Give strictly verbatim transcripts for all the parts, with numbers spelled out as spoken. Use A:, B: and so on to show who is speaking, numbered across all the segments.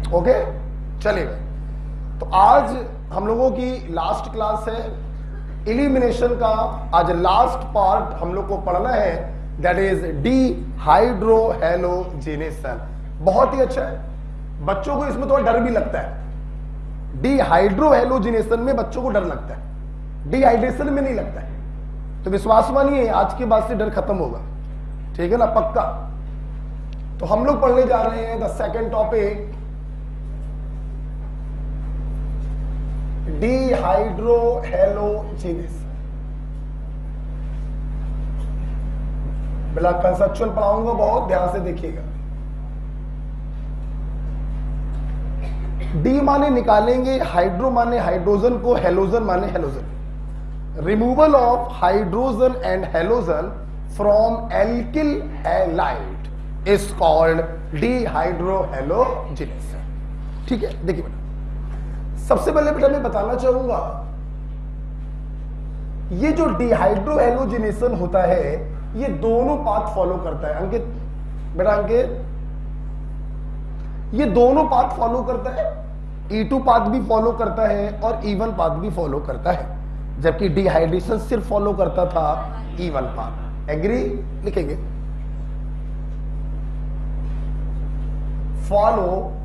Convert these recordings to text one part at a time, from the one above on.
A: Okay, चलिए। तो आज हम लोगों की लास्ट क्लास है इलिमिनेशन का। आज लास्ट पार्ट हम लोग को पढ़ना है, that is dehydrohalogenation. बहुत ही अच्छा है, बच्चों को इसमें थोड़ा डर भी लगता है। डी हाइड्रो हैलोजिनेशन में बच्चों को डर लगता है, डिहाइड्रेशन में नहीं लगता है। तो विश्वास मानिए आज के बाद से डर खत्म होगा, ठीक है ना, पक्का। तो हम लोग पढ़ने जा रहे हैं the second topic, dehydrohalogenation. बिला कंसेप्चुअल पढ़ाऊंगा, बहुत ध्यान से देखिएगा। डी माने निकालेंगे, हाइड्रो माने हाइड्रोजन को, हेलोजन माने halogen. Removal of hydrogen and halogen from alkyl halide is called dehydrohalogenation. ठीक है, देखिए बेटा, सबसे पहले बेटा मैं बताना चाहूंगा, ये जो डिहाइड्रो हैलोजिनेशन होता है ये दोनों पाथ फॉलो करता है। अंकित बेटा, अंकित, ये दोनों पाथ फॉलो करता है। ई टू पाथ भी फॉलो करता है और ई वन पाथ भी फॉलो करता है, जबकि डिहाइड्रेशन सिर्फ फॉलो करता था ई वन पाथ। एग्री लिखेंगे, follow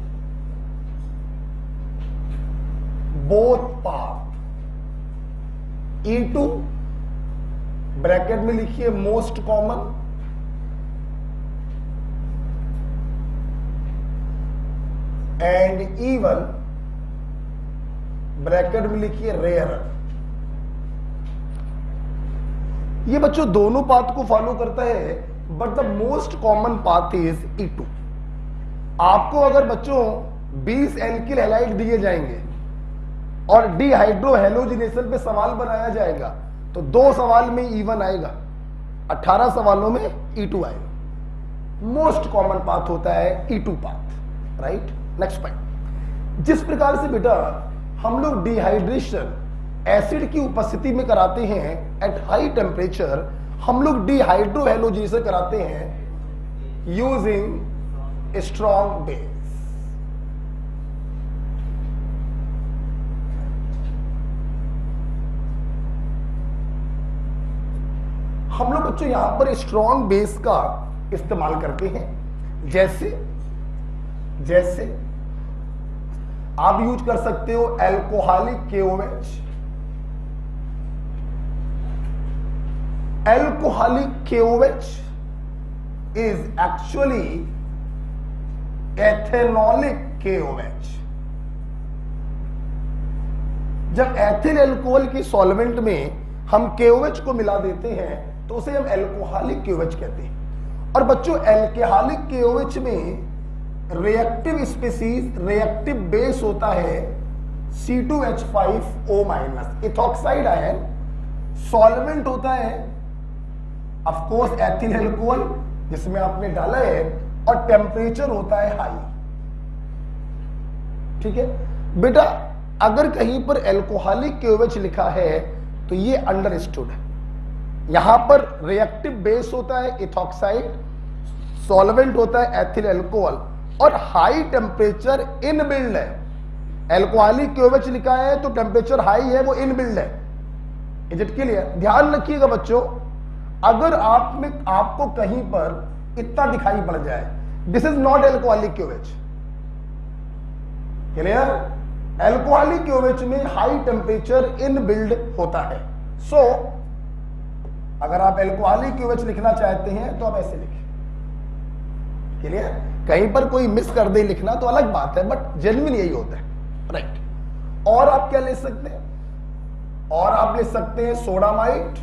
A: both path. E two bracket में लिखिए most common, and E one bracket में लिखिए रेयर। ये बच्चों दोनों पाथ को फॉलो करता है, but the most common path is E two. आपको अगर बच्चों बीस एल्किल हैलाइड दिए जाएंगे और डिहाइड्रो हैलोजिनेशन पे सवाल बनाया जाएगा तो दो सवाल में ई वन आएगा, अठारह सवालों में ई टू आएगा। मोस्ट कॉमन पाथ होता है E two path, right. Next point, जिस प्रकार से बेटा हम लोग डिहाइड्रेशन एसिड की उपस्थिति में कराते हैं एट हाई टेम्परेचर, हम लोग डिहाइड्रो हैलोजिनेशन कराते हैं यूजिंग स्ट्रॉन्ग बेस। हम लोग बच्चों यहां पर स्ट्रॉन्ग बेस का इस्तेमाल करते हैं। जैसे जैसे आप यूज कर सकते हो alcoholic KOH. Alcoholic KOH is actually ethanolic KOH. जब एथिल एल्कोहल की सॉल्वेंट में हम केओएच को मिला देते हैं तो उसे हम एल्कोहलिक केओएच कहते हैं। और बच्चों एल्कोहलिक केओएच में रिएक्टिव स्पीसीज, रिएक्टिव बेस होता है C two H five O minus, ethoxide ion. Solvent होता है ऑफ कोर्स एथिल एल्कोहल जिसमें आपने डाला है, और टेम्परेचर होता है हाई। ठीक है बेटा, अगर कहीं पर एल्कोहलिक केओएच लिखा है तो ये अंडरस्टूड है। यहां पर रिएक्टिव बेस होता है इथॉक्साइड, सॉल्वेंट होता है एथिल एल्कोहल, और हाई टेम्परेचर इनबिल्ड है। एल्कोहलिक केओएच लिखा है तो टेम्परेचर हाई है, वो इनबिल्ड है। Is it clear? ध्यान रखिएगा बच्चों, अगर आप में आपको कहीं पर इतना दिखाई पड़ जाए, this is not alcoholic KOH. Clear? Alcoholic KOH में हाई टेम्परेचर इनबिल्ड होता है। सो so, अगर आप एल्कोहलिक केओएच लिखना चाहते हैं तो आप ऐसे लिखें। क्लियर? कहीं पर कोई मिस कर दे लिखना तो अलग बात है, बट जेन्युइन यही होता है, राइट। और आप क्या ले सकते हैं? और आप ले सकते हैं सोडामाइड।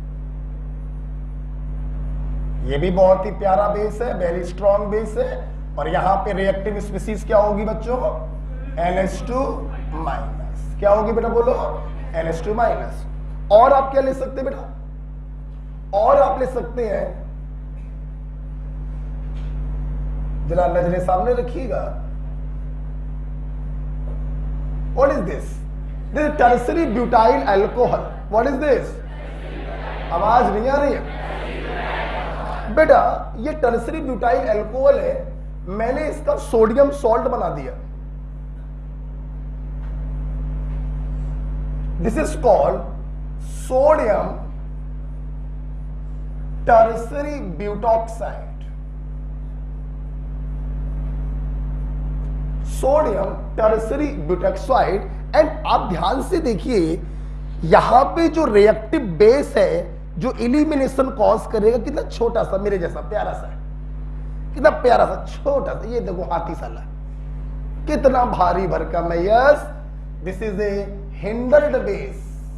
A: ये भी बहुत ही प्यारा बेस है, वेरी स्ट्रॉन्ग बेस है। और यहां पे रिएक्टिव स्पीसीज क्या होगी बच्चों? N H two minus. क्या होगी बेटा, बोलो? N H two minus. और आप क्या ले सकते हैं बेटा? और आप ले सकते हैं, जरा नजरें सामने रखिएगा, what is this? This is tertiary butyl alcohol. What is this? आवाज नहीं आ रही है बेटा? ये टर्सरी ब्यूटाइल अल्कोहल है, मैंने इसका सोडियम सॉल्ट बना दिया। This is called sodium tertiary butoxide. Sodium tertiary butoxide. And आप ध्यान से देखिए यहां पे जो रिएक्टिव बेस है जो इलिमिनेशन कॉज करेगा, कितना छोटा सा, मेरे जैसा प्यारा सा है, कितना प्यारा सा छोटा सा, ये देखो हाथी साला कितना भारी भरकम है। Yes, this is a hindered base.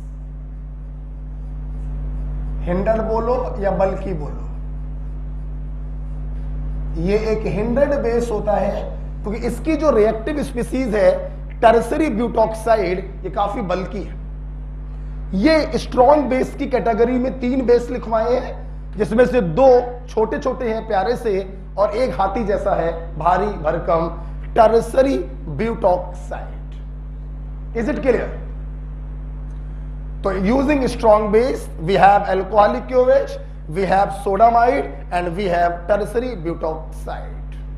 A: Hindered बोलो या बल्कि बोलो, ये एक हिंडर्ड बेस होता है क्योंकि तो इसकी जो रिएक्टिव स्पीसीज है टर्सरी ब्यूटॉक्साइड, ये काफी बल्कि है। ये स्ट्रॉन्ग बेस की कैटेगरी में तीन बेस लिखवाए हैं, जिसमें से दो छोटे छोटे हैं प्यारे से और एक हाथी जैसा है भारी भरकम, tertiary butoxide. Is it clear? तो using strong base we have alcoholic KOH, we have sodamide and we have tertiary butoxide.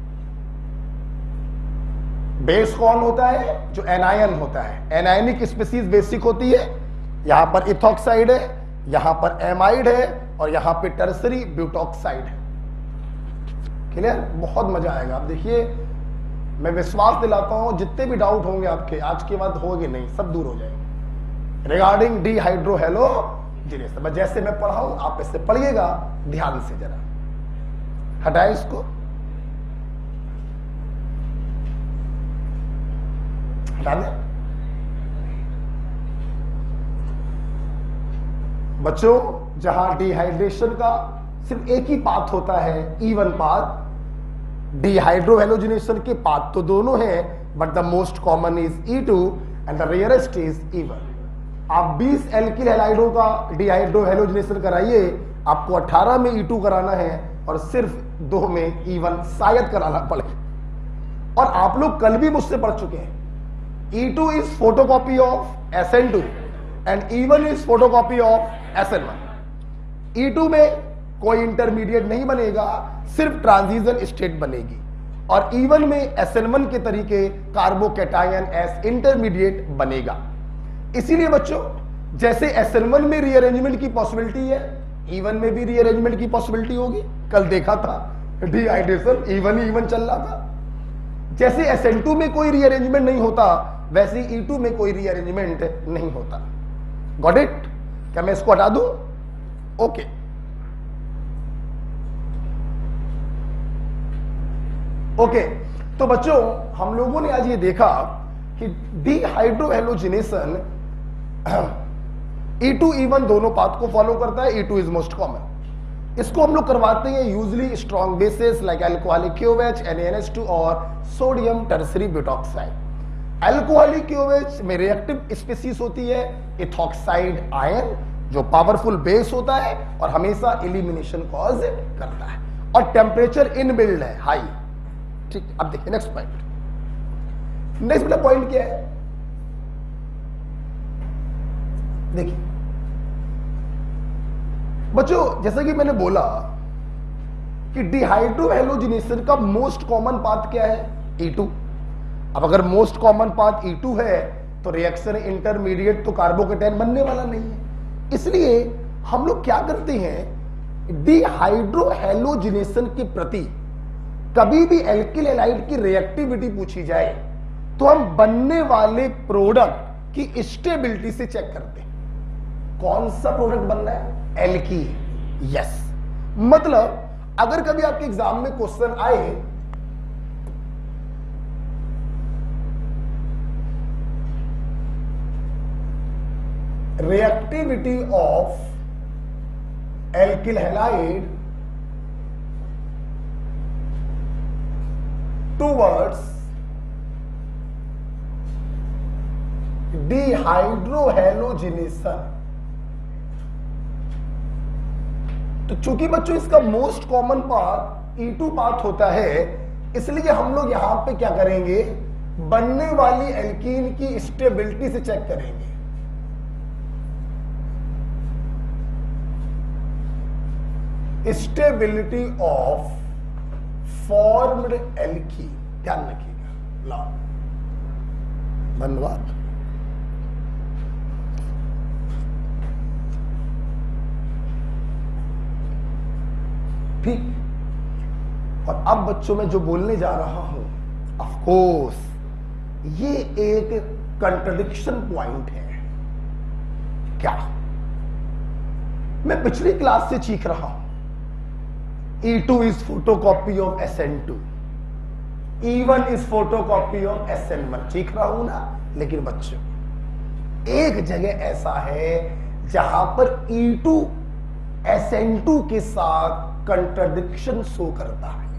A: Base कौन होता है? जो एनायन होता है, एनायनिक स्पीसीज बेसिक होती है। यहां पर इथॉक्साइड है, यहां पर एमाइड है और यहां पे टर्सरी ब्यूटॉक्साइड है। क्लियर? बहुत मजा आएगा। आप देखिए, मैं विश्वास दिलाता हूं जितने भी डाउट होंगे आपके आज के बाद होंगे नहीं, सब दूर हो जाएंगे रिगार्डिंग डिहाइड्रोहेलोजिनेस। मैं जैसे मैं पढ़ाऊं आप इससे पढ़िएगा ध्यान से। जरा हटाए इसको, हटा दें। बच्चों, जहां डिहाइड्रेशन का सिर्फ एक ही पाथ होता है, इवन पाथ, डिहाइड्रोहेलोजिनेशन के पाथ तो दोनों हैं, but the most common is E two and the rarest is E one. आप बीस एल्किल हैलाइडों का डिहाइड्रोहेलोजिनेशन कराइए, आपको अठारह में ई टू कराना है और सिर्फ दो में ई वन शायद कराना पड़े। और आप लोग कल भी मुझसे पढ़ चुके हैं, E two is photocopy of S N two and E one is photocopy of S N one. E two में कोई इंटरमीडिएट नहीं बनेगा, सिर्फ ट्रांजिशन स्टेट बनेगी। और ई वन में एस एन वन के तरीके कार्बोकैटायन एस इंटरमीडिएट बनेगा। इसीलिए बच्चों, जैसे एस एन वन में रीअरेंजमेंट की पॉसिबिलिटी है, ई वन में भी रीअरेंजमेंट की पॉसिबिलिटी होगी। कल देखा था dehydration E one E one चल रहा था। जैसे एस एन टू में कोई रीअरेंजमेंट नहीं होता, वैसे ई टू में कोई रीअरेंजमेंट नहीं होता। Got it? क्या मैं इसको हटा दूं? ओके। ओके, तो बच्चों हम लोगों ने आज ये देखा कि dehydrohalogenation E two E one दोनों पाथ को फॉलो करता है। E two is most common. इसको हम लोग करवाते हैं usually strong bases like alcoholic KOH, N A N H two और sodium tertiary butoxide. Alcoholic KOH में रिएक्टिव स्पीसीज होती है इथॉक्साइड आयन, जो पावरफुल बेस होता है और हमेशा एलिमिनेशन कॉज करता है, और टेम्परेचर इनबिल्ड है हाई। ठीक, अब देखिए नेक्स्ट पॉइंट। नेक्स्ट वाला पॉइंट क्या है? देखिए बच्चों, जैसा कि मैंने बोला कि डिहाइड्रोहेलोजिनेशन का मोस्ट कॉमन पाथ क्या है? E two. अब अगर most common path E two है तो रिएक्शन इंटरमीडिएट तो कार्बोकैटायन बनने वाला नहीं है। इसलिए हम लोग क्या करते हैं, डिहाइड्रोहेलोजिनेशन के प्रति कभी भी एल्किल हैलाइड की रिएक्टिविटी पूछी जाए तो हम बनने वाले प्रोडक्ट की स्टेबिलिटी से चेक करते हैं। कौन सा प्रोडक्ट बनना है? एल्कीन। यस, मतलब अगर कभी आपके एग्जाम में क्वेश्चन आए reactivity of alkyl halide towards dehydrohalogenation। तो चूंकि बच्चों इसका most common path E two path होता है, इसलिए हम लोग यहां पे क्या करेंगे, बनने वाली एल्कीन की स्टेबिलिटी से चेक करेंगे। स्टेबिलिटी ऑफ फॉर्म्ड एल्कीन, ध्यान रखिएगा। ला धन्यवाद। ठीक। और अब बच्चों में जो बोलने जा रहा हूं, ऑफ कोर्स ये एक कंट्रडिक्शन पॉइंट है। क्या? मैं पिछली क्लास से सीख रहा हूं E two is photocopy of S N two, E one is photocopy of S N one, सीख रहा हूं ना। लेकिन बच्चों एक जगह ऐसा है जहां पर E two S N two के साथ कंट्रडिक्शन शो करता है।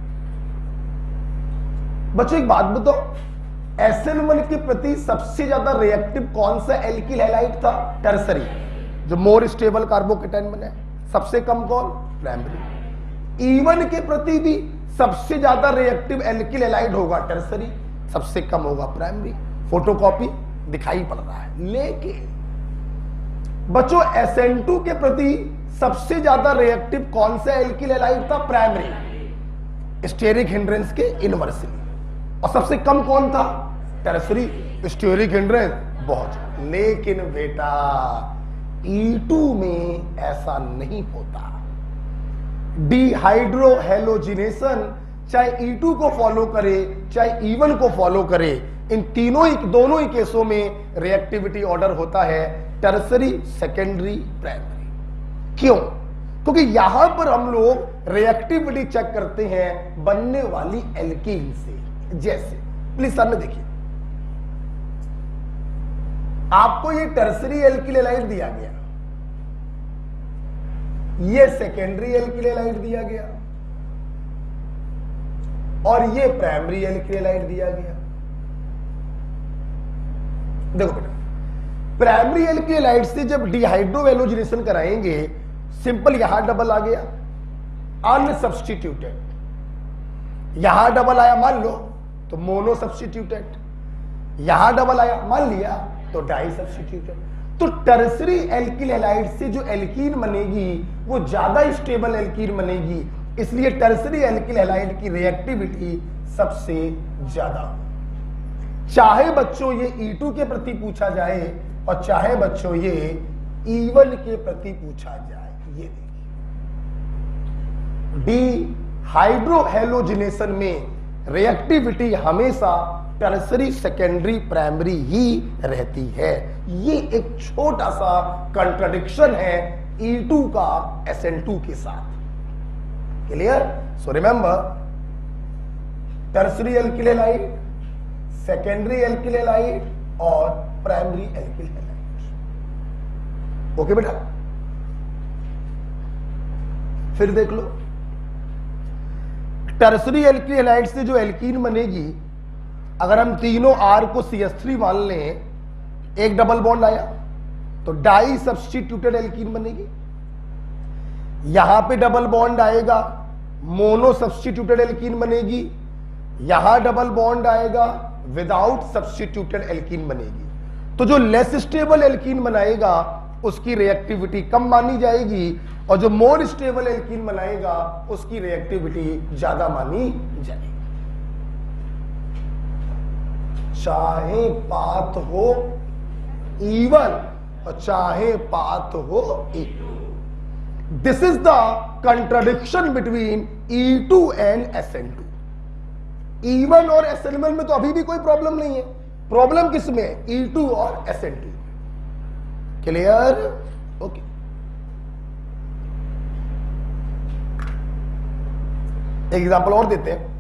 A: बच्चों एक बात बताओ, एस एन वन के प्रति सबसे ज्यादा रिएक्टिव कौन सा एल्किल हैलाइड था? टर्सरी, जो मोर स्टेबल कार्बोकेटाइन बने। सबसे कम कौन? प्राइमरी। ई वन के प्रति भी सबसे ज्यादा रिएक्टिव एल्किल हैलाइड होगा टर्सरी, सबसे कम होगा प्राइमरी। फोटोकॉपी दिखाई पड़ रहा है। लेकिन बच्चों एस एन टू के प्रति सबसे ज्यादा रिएक्टिव कौन सा एल्किल हैलाइड था? प्राइमरी, स्टेरिक हिंड्रेंस के इनवर्सली। और सबसे कम कौन था? टर्सरी, स्टेरिक हिंड्रेंस बहुत। लेकिन बेटा ई टू में ऐसा नहीं होता। डिहाइड्रोहेलोजिनेशन चाहे ई टू को फॉलो करे चाहे ई वन को फॉलो करे, इन तीनों ही दोनों ही केसों में रिएक्टिविटी ऑर्डर होता है टर्सरी, सेकेंडरी, प्राइमरी। क्यों? क्योंकि यहां पर हम लोग रिएक्टिविटी चेक करते हैं बनने वाली एल्कीन से। जैसे प्लीज सामने देखिए, आपको ये टर्सरी एल्किल हैलाइड दिया गया, ये सेकेंडरी एल्किल हैलाइड दिया गया और ये प्राइमरी एल्किल हैलाइड दिया गया। देखो बेटा, प्राइमरी एल्किल हैलाइड से जब डिहाइड्रोवेलोजिनेशन कराएंगे, सिंपल यहां डबल आ गया अनसब्स्टिट्यूटेड, यहां डबल आया मान लो तो मोनो सब्स्टिट्यूटेड, यहां डबल आया मान लिया तो डाई सब्स्टिट्यूटेड। तो टर्सरी एल्किल हैलाइड से जो एल्कीन बनेगी वो ज्यादा स्टेबल एल्कीन बनेगी, इसलिए टर्सरी एल्किल हैलाइड की रिएक्टिविटी सबसे ज्यादा। चाहे बच्चों ये ई टू के प्रति पूछा जाए और चाहे बच्चों ये ई वन के प्रति पूछा जाए। ये देखिए, डी हाइड्रोहेलोजिनेशन में रिएक्टिविटी हमेशा टर्सरी, सेकेंडरी, प्राइमरी ही रहती है। ये एक छोटा सा कंट्राडिक्शन है ई टू का एस एन टू के साथ। Clear? So remember, tertiary alkyl halide, secondary alkyl halide और प्राइमरी एल्किल हैलाइड। ओके बेटा, फिर देख लो, टर्सरी एल्किल हैलाइड से जो एल्कीन बनेगी, अगर हम तीनों आर को सी एस थ्री मान लें, एक डबल बॉन्ड आया तो डाई सब्स्टिट्यूटेड एल्कीन बनेगी। यहां पे डबल बॉन्ड आएगा, मोनो सब्स्टिट्यूटेड एल्कीन बनेगी। यहां डबल बॉन्ड आएगा, विदाउट सब्स्टिट्यूटेड एल्कीन बनेगी। तो जो लेस स्टेबल एल्कीन बनाएगा उसकी रिएक्टिविटी कम मानी जाएगी और जो मोर स्टेबल एल्कीन बनाएगा उसकी रिएक्टिविटी ज्यादा मानी जाएगी। चाहे पाथ हो ई वन और चाहे पाथ हो E two. This is the contradiction between E two and S N two. E one और एस एन वन में तो अभी भी कोई प्रॉब्लम नहीं है, प्रॉब्लम किस में? ई टू और S N two. Clear? Okay, एक एग्जांपल और देते हैं,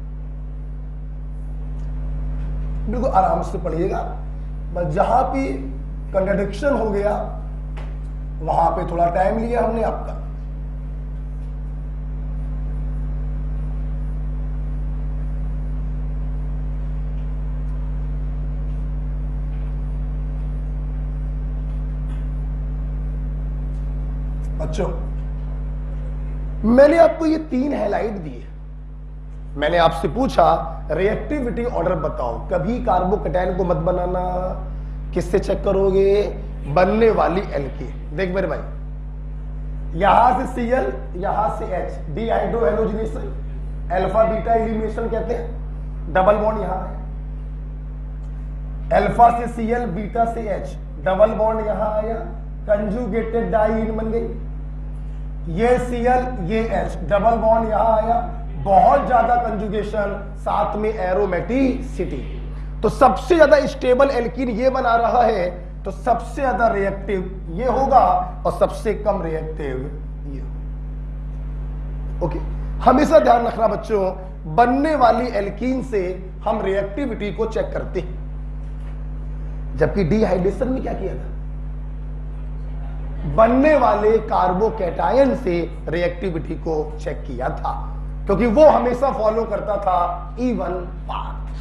A: बिल्कुल आराम से पढ़िएगा। बस जहां भी कंट्राडिक्शन हो गया वहां पे थोड़ा टाइम लिया हमने आपका। बच्चों, मैंने आपको ये तीन हैलाइड दिए, मैंने आपसे पूछा रिएक्टिविटी ऑर्डर बताओ। कभी कार्बोकेटाइन को मत बनाना, किससे चेक करोगे? बनने वाली एल्कीन। देख मेरे भाई, यहां से Cl, यहां से H, dehydrohalogenation, alpha beta elimination कहते हैं। डबल बॉन्ड यहां है, अल्फा से Cl, बीटा से H, डबल बॉन्ड यहां आया, कंजुगेटेड डाईन बन गई। ये Cl ये H, डबल बॉन्ड यहां आया, बहुत ज्यादा कंजुगेशन, साथ में एरोमेटिसिटी। तो सबसे ज्यादा स्टेबल एल्कीन ये बना रहा है, तो सबसे ज्यादा रिएक्टिव ये होगा और सबसे कम रिएक्टिव ये होगा। ओके, हमेशा ध्यान रखना बच्चों, बनने वाली एल्कीन से हम रिएक्टिविटी को चेक करते हैं, जबकि डिहाइड्रेशन में क्या किया था, बनने वाले कार्बोकैटायन से रिएक्टिविटी को चेक किया था, क्योंकि वो हमेशा फॉलो करता था इवन पाथ।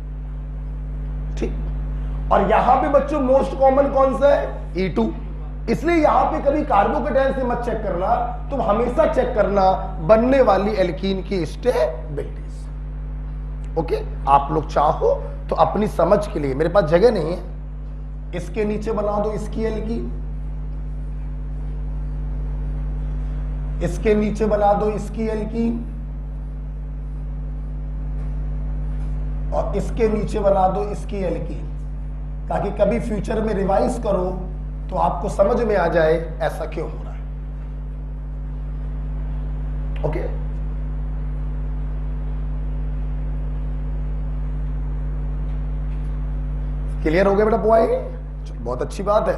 A: ठीक, और यहां पे बच्चों मोस्ट कॉमन कौन सा है, ई टू। इसलिए यहां पे कभी कार्बोकैटायन से मत चेक करना, तुम हमेशा चेक करना बनने वाली एल्कीन की स्टेबिलिटी। ओके, आप लोग चाहो तो अपनी समझ के लिए, मेरे पास जगह नहीं है, इसके नीचे बना दो इसकी एल्कीन, इसके नीचे बना दो इसकी एल्कीन, और इसके नीचे बना दो इसकी एल्कीन, ताकि कभी फ्यूचर में रिवाइज करो तो आपको समझ में आ जाए ऐसा क्यों हो रहा है। ओके, क्लियर हो गया बेटा पॉइंट? बहुत अच्छी बात है,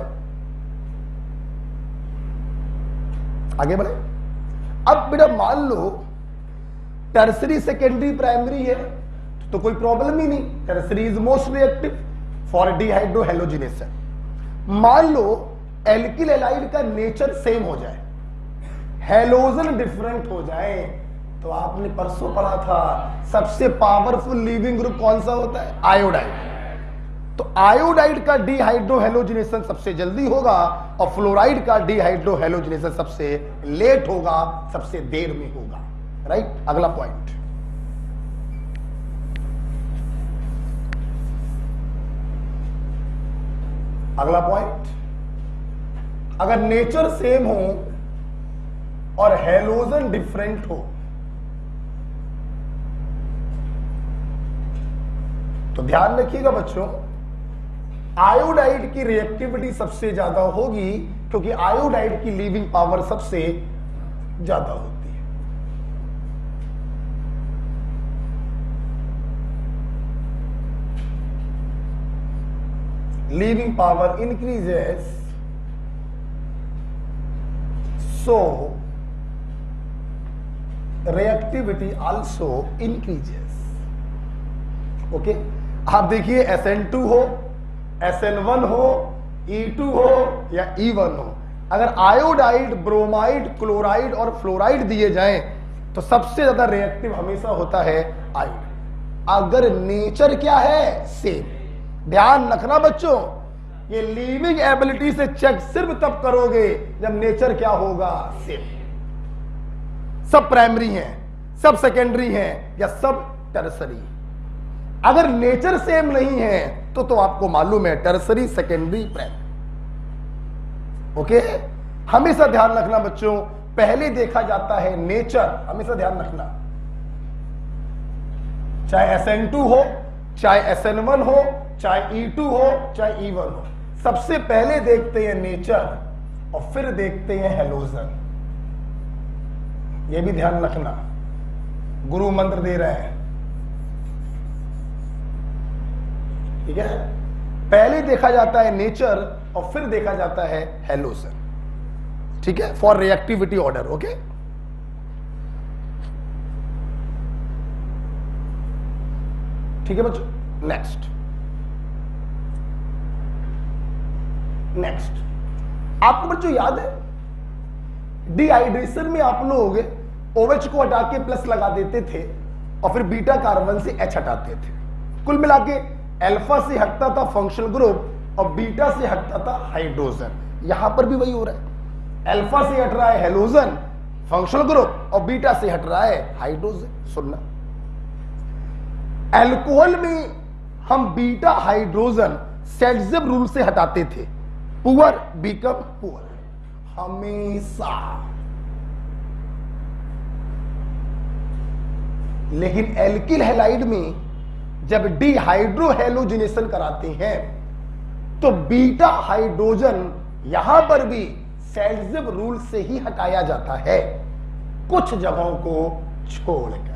A: आगे बढ़े। अब बेटा मान लो टर्सरी सेकेंडरी प्राइमरी है तो कोई प्रॉब्लम ही नहीं, tertiary is most reactive for dehydrohalogenation. मान लो एल्किल हैलाइड का नेचर सेम हो जाए, हेलोजन डिफरेंट हो जाए, तो आपने परसों पढ़ा था सबसे पावरफुल लीविंग ग्रुप कौन सा होता है, आयोडाइड। तो आयोडाइड का डिहाइड्रोहेलोजिनेशन सबसे जल्दी होगा और फ्लोराइड का डिहाइड्रोहेलोजिनेशन सबसे लेट होगा, सबसे देर में होगा। राइट, अगला पॉइंट, अगला पॉइंट, अगर नेचर सेम हो और हेलोजन डिफरेंट हो तो ध्यान रखिएगा बच्चों, आयोडाइड की रिएक्टिविटी सबसे ज्यादा होगी, क्योंकि आयोडाइड की लीविंग पावर सबसे ज्यादा होती है। Leaving power increases, so reactivity also increases. Okay, आप देखिए एस एन टू हो, एस एन वन हो, ई टू हो या ई वन हो, अगर आयोडाइड, ब्रोमाइड, क्लोराइड और फ्लोराइड दिए जाएं तो सबसे ज्यादा रिएक्टिव हमेशा होता है आयोडाइड, अगर नेचर क्या है, सेम। ध्यान रखना बच्चों, ये लीविंग एबिलिटी से चेक सिर्फ तब करोगे जब नेचर क्या होगा, सेम। सब प्राइमरी हैं, सब सेकेंडरी हैं या सब टर्सरी। अगर नेचर सेम नहीं है तो तो आपको मालूम है टर्सरी, सेकेंडरी, प्राइमरी। ओके, हमेशा ध्यान रखना बच्चों, पहले देखा जाता है नेचर, हमेशा ध्यान रखना, चाहे एस एन टू हो, चाहे एस एन वन हो, चाहे ई टू हो, चाहे ई वन हो, सबसे पहले देखते हैं नेचर और फिर देखते हैं हेलोजन। यह भी ध्यान रखना, गुरु मंत्र दे रहे हैं, ठीक है। पहले देखा जाता है नेचर और फिर देखा जाता है हेलोजन, ठीक है, फॉर रिएक्टिविटी ऑर्डर। ओके, ठीक है बच्चों। नेक्स्ट नेक्स्ट आपको बच्चों याद है डिहाइड्रेशन में आप लोग OH को हटा के प्लस लगा देते थे और फिर बीटा कार्बन से H हटाते थे। कुल मिला के अल्फा से हटता था फंक्शनल ग्रुप और बीटा से हटता था हाइड्रोजन। यहां पर भी वही हो रहा है, अल्फा से हट रहा है हेलोजन फंक्शनल ग्रुप और बीटा से हट रहा है हाइड्रोजन। सुनना, अल्कोहल में हम बीटा हाइड्रोजन सेटजेब रूल से हटाते थे, पुअर बिकम पुअर हमेशा। लेकिन एल्किल हैलाइड में जब डिहाइड्रोहेलोजिनेशन कराते हैं तो बीटा हाइड्रोजन यहां पर भी सेल्ज़ियस रूल से ही हटाया जाता है, कुछ जगहों को छोड़कर।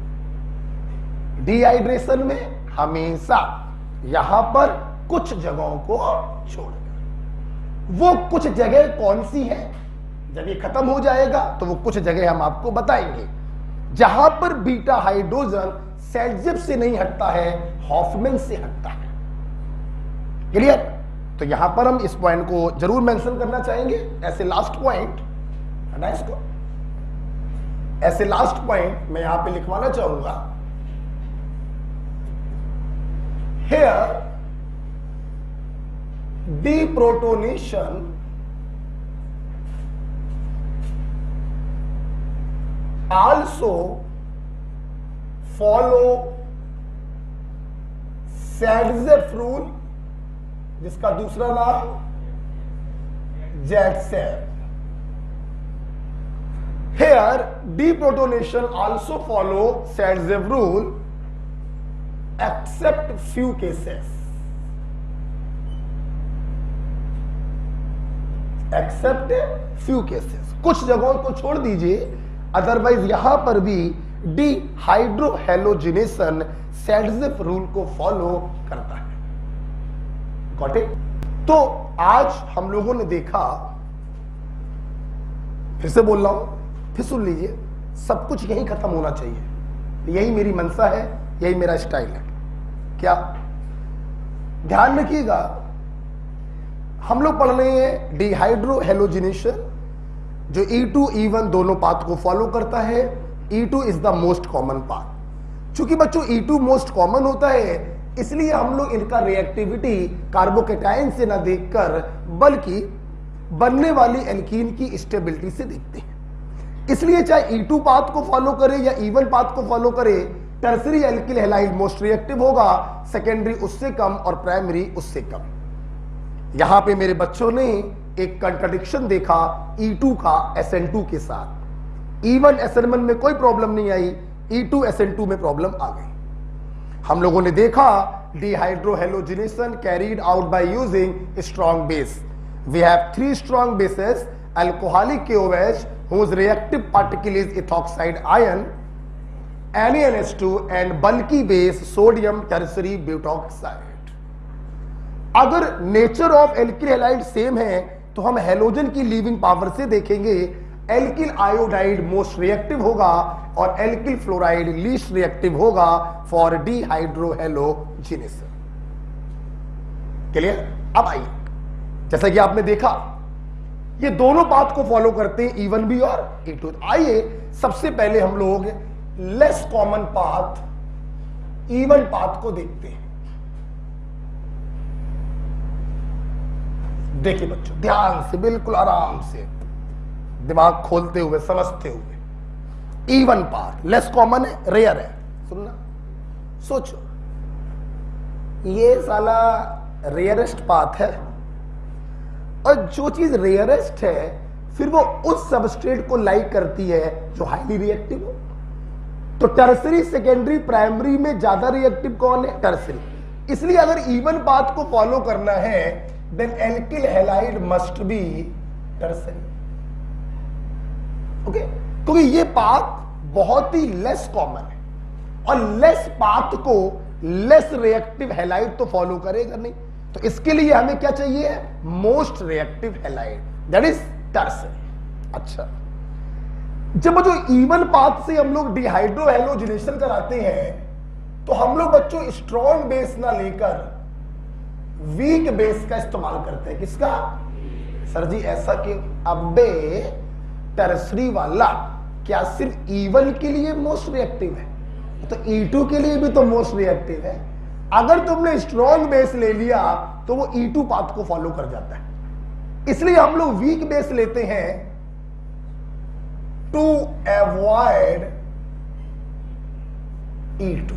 A: डिहाइड्रेशन में हमेशा यहां पर कुछ जगहों को छोड़कर। वो कुछ जगह कौन सी है, जब ये खत्म हो जाएगा तो वो कुछ जगह हम आपको बताएंगे जहां पर बीटा हाइड्रोजन सेल्ज़ियस से नहीं हटता है, हॉफमैन से हटता है। क्लियर? तो यहां पर हम इस पॉइंट को जरूर मेंशन करना चाहेंगे ऐसे लास्ट पॉइंट, है ना, इसको ऐसे लास्ट पॉइंट मैं यहां पे लिखवाना चाहूंगा। Here deprotonation also follow सेल्ज़ियस rule, जिसका दूसरा नाम Zaitsev. Here deprotonation also follow सेल्ज़ियस रूल except few cases, except few cases, कुछ जगहों को छोड़ दीजिए, अदरवाइज यहां पर भी डिहाइड्रोहेलोजिनेशन सेल्ज़ियस रूल को फॉलो करता है। Got it? तो आज हम लोगों ने देखा, फिर से बोल रहा हूं, फिर सुन लीजिए, सब कुछ यही खत्म होना चाहिए, यही मेरी मनसा है, यही मेरा स्टाइल है। क्या ध्यान रखिएगा, हम लोग पढ़ रहे हैं डिहाइड्रोहेलोजिनेशन जो ई टू ई वन दोनों पाथ को फॉलो करता है। E two is the most common path. चूंकि बच्चों ई टू मोस्ट कॉमन होता है, इसलिए हम लोग इनका रिएक्टिविटी कार्बोकेटाइन से ना देखकर बल्कि बनने वाली एल्कीन की स्टेबिलिटी से देखते हैं। इसलिए चाहे ई टू पाथ को फॉलो करे या ई वन पाथ को फॉलो करे, tertiary alkyl halide most reactive होगा, सेकेंडरी उससे कम और प्राइमरी उससे कम। यहां पे मेरे बच्चों ने एक कंट्राडिक्शन देखा ई टू का एस एन टू के साथ। E one S N one में कोई प्रॉब्लम नहीं आई, E two S N two में प्रॉब्लम आ गई। हम लोगों ने देखा dehydrohalogenation carried out by using strong base. We have three strong bases, alcoholic K O H whose reactive particle is ethoxide ion, N A N H two and bulky base sodium tertiary butoxide। अगर nature of alkyl halide same है तो हम halogen की leaving power से देखेंगे, alkyl iodide most reactive होगा और alkyl fluoride least reactive होगा फॉर डिहाइड्रोहेलोजिनेशन। क्लियर? अब आइए, जैसा कि आपने देखा ये दोनों पाथ को फॉलो करते हैं, ई वन भी और ई टू। आइए सबसे पहले हम लोग less common path E one path को देखते हैं। देखिए बच्चों, ध्यान से, बिल्कुल आराम से, दिमाग खोलते हुए, समझते हुए। E one path less common है, रेयर है। सुनना, सोचो, ये साला रेयरेस्ट पाथ है, और जो चीज रेयरेस्ट है फिर वो उस सबस्ट्रेट को लाइक करती है जो हाईली रिएक्टिव हो। तो टर्सरी, सेकेंडरी, प्राइमरी में ज्यादा रिएक्टिव कौन है? टर्सरी। इसलिए अगर इवन पाथ को फॉलो करना है then alkyl halide must be tertiary. Okay, क्योंकि ये पाथ बहुत ही लेस कॉमन है और लेस पाथ को लेस रिएक्टिव हैलाइड तो फॉलो करेगा नहीं। तो इसके लिए हमें क्या चाहिए? Most reactive halide, that is tertiary. अच्छा, जब जो इवन पाथ से हम लोग डिहाइड्रोहेलोजिनेशन कराते हैं तो हम लोग बच्चों स्ट्रॉन्ग बेस ना लेकर वीक बेस का इस्तेमाल करते हैं। किसका? सर जी ऐसा क्यों? अबे टर्सरी वाला क्या सिर्फ ई वन के लिए मोस्ट रिएक्टिव है? तो ई टू के लिए भी तो मोस्ट रिएक्टिव है। अगर तुमने स्ट्रॉन्ग बेस ले लिया तो वो ई टू पाथ को फॉलो कर जाता है। इसलिए हम लोग वीक बेस लेते हैं टू अवॉइड ई टू।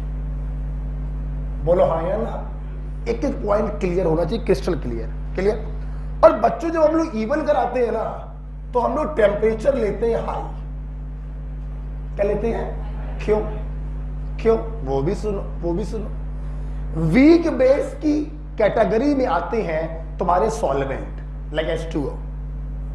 A: बोलो हाँ या ना? एक एक पॉइंट क्लियर होना चाहिए, क्रिस्टल क्लियर। क्लियर? और बच्चों जब हम लोग इवन कराते हैं ना तो हम लोग टेम्परेचर लेते हैं हाई। क्या लेते हैं? क्यों? क्यों? वो भी सुनो, वो भी सुनो। वीक बेस की कैटेगरी में आते हैं तुम्हारे solvent like H two O.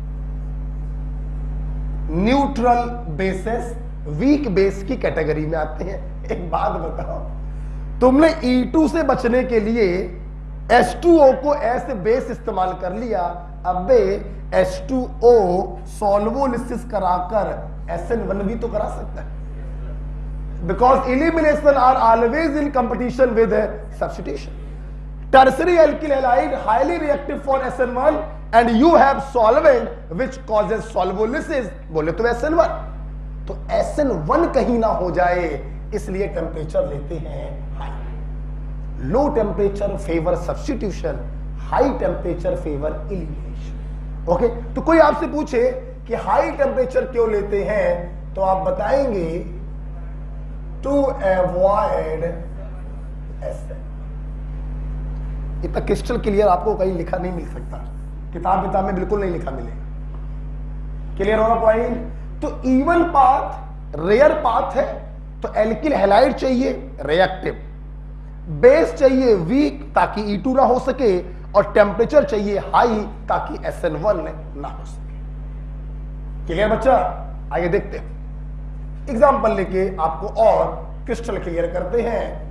A: Neutral bases weak base की कैटेगरी में आते हैं। एक बात बताओ, तुमने ई टू से बचने के लिए एच टू ओ को ऐसे बेस इस्तेमाल कर लिया, अबे एच टू ओ सॉल्वोलिसिस कराकर एस एन वन भी तो करा सकता है, because elimination are always in competition with substitution. Tertiary alkyl halide highly reactive for S N one and you have solvent which causes solvolysis, बोले तो S N one, तो S N one कहीं ना हो जाए इसलिए टेम्परेचर लेते हैं high. Low temperature favour substitution, high temperature favour elimination. Okay, तो कोई आपसे पूछे कि हाई टेम्परेचर क्यों लेते हैं, तो आप बताएंगे टू अवॉइड एस एन। इतना क्रिस्टल क्लियर आपको कहीं लिखा नहीं मिल सकता, किताब किताब में बिल्कुल नहीं लिखा मिलेगा। क्लियर होगा पॉइंट? तो इवन पाथ रेयर पाथ है, तो एल्किल हैलाइड चाहिए रिएक्टिव, बेस चाहिए वीक ताकि ई टू ना हो सके, और टेम्परेचर चाहिए हाई ताकि एस एन वन ना हो सके। क्लियर बच्चा? आइए देखते हैं, एग्जाम्पल लेके आपको और क्रिस्टल क्लियर करते हैं।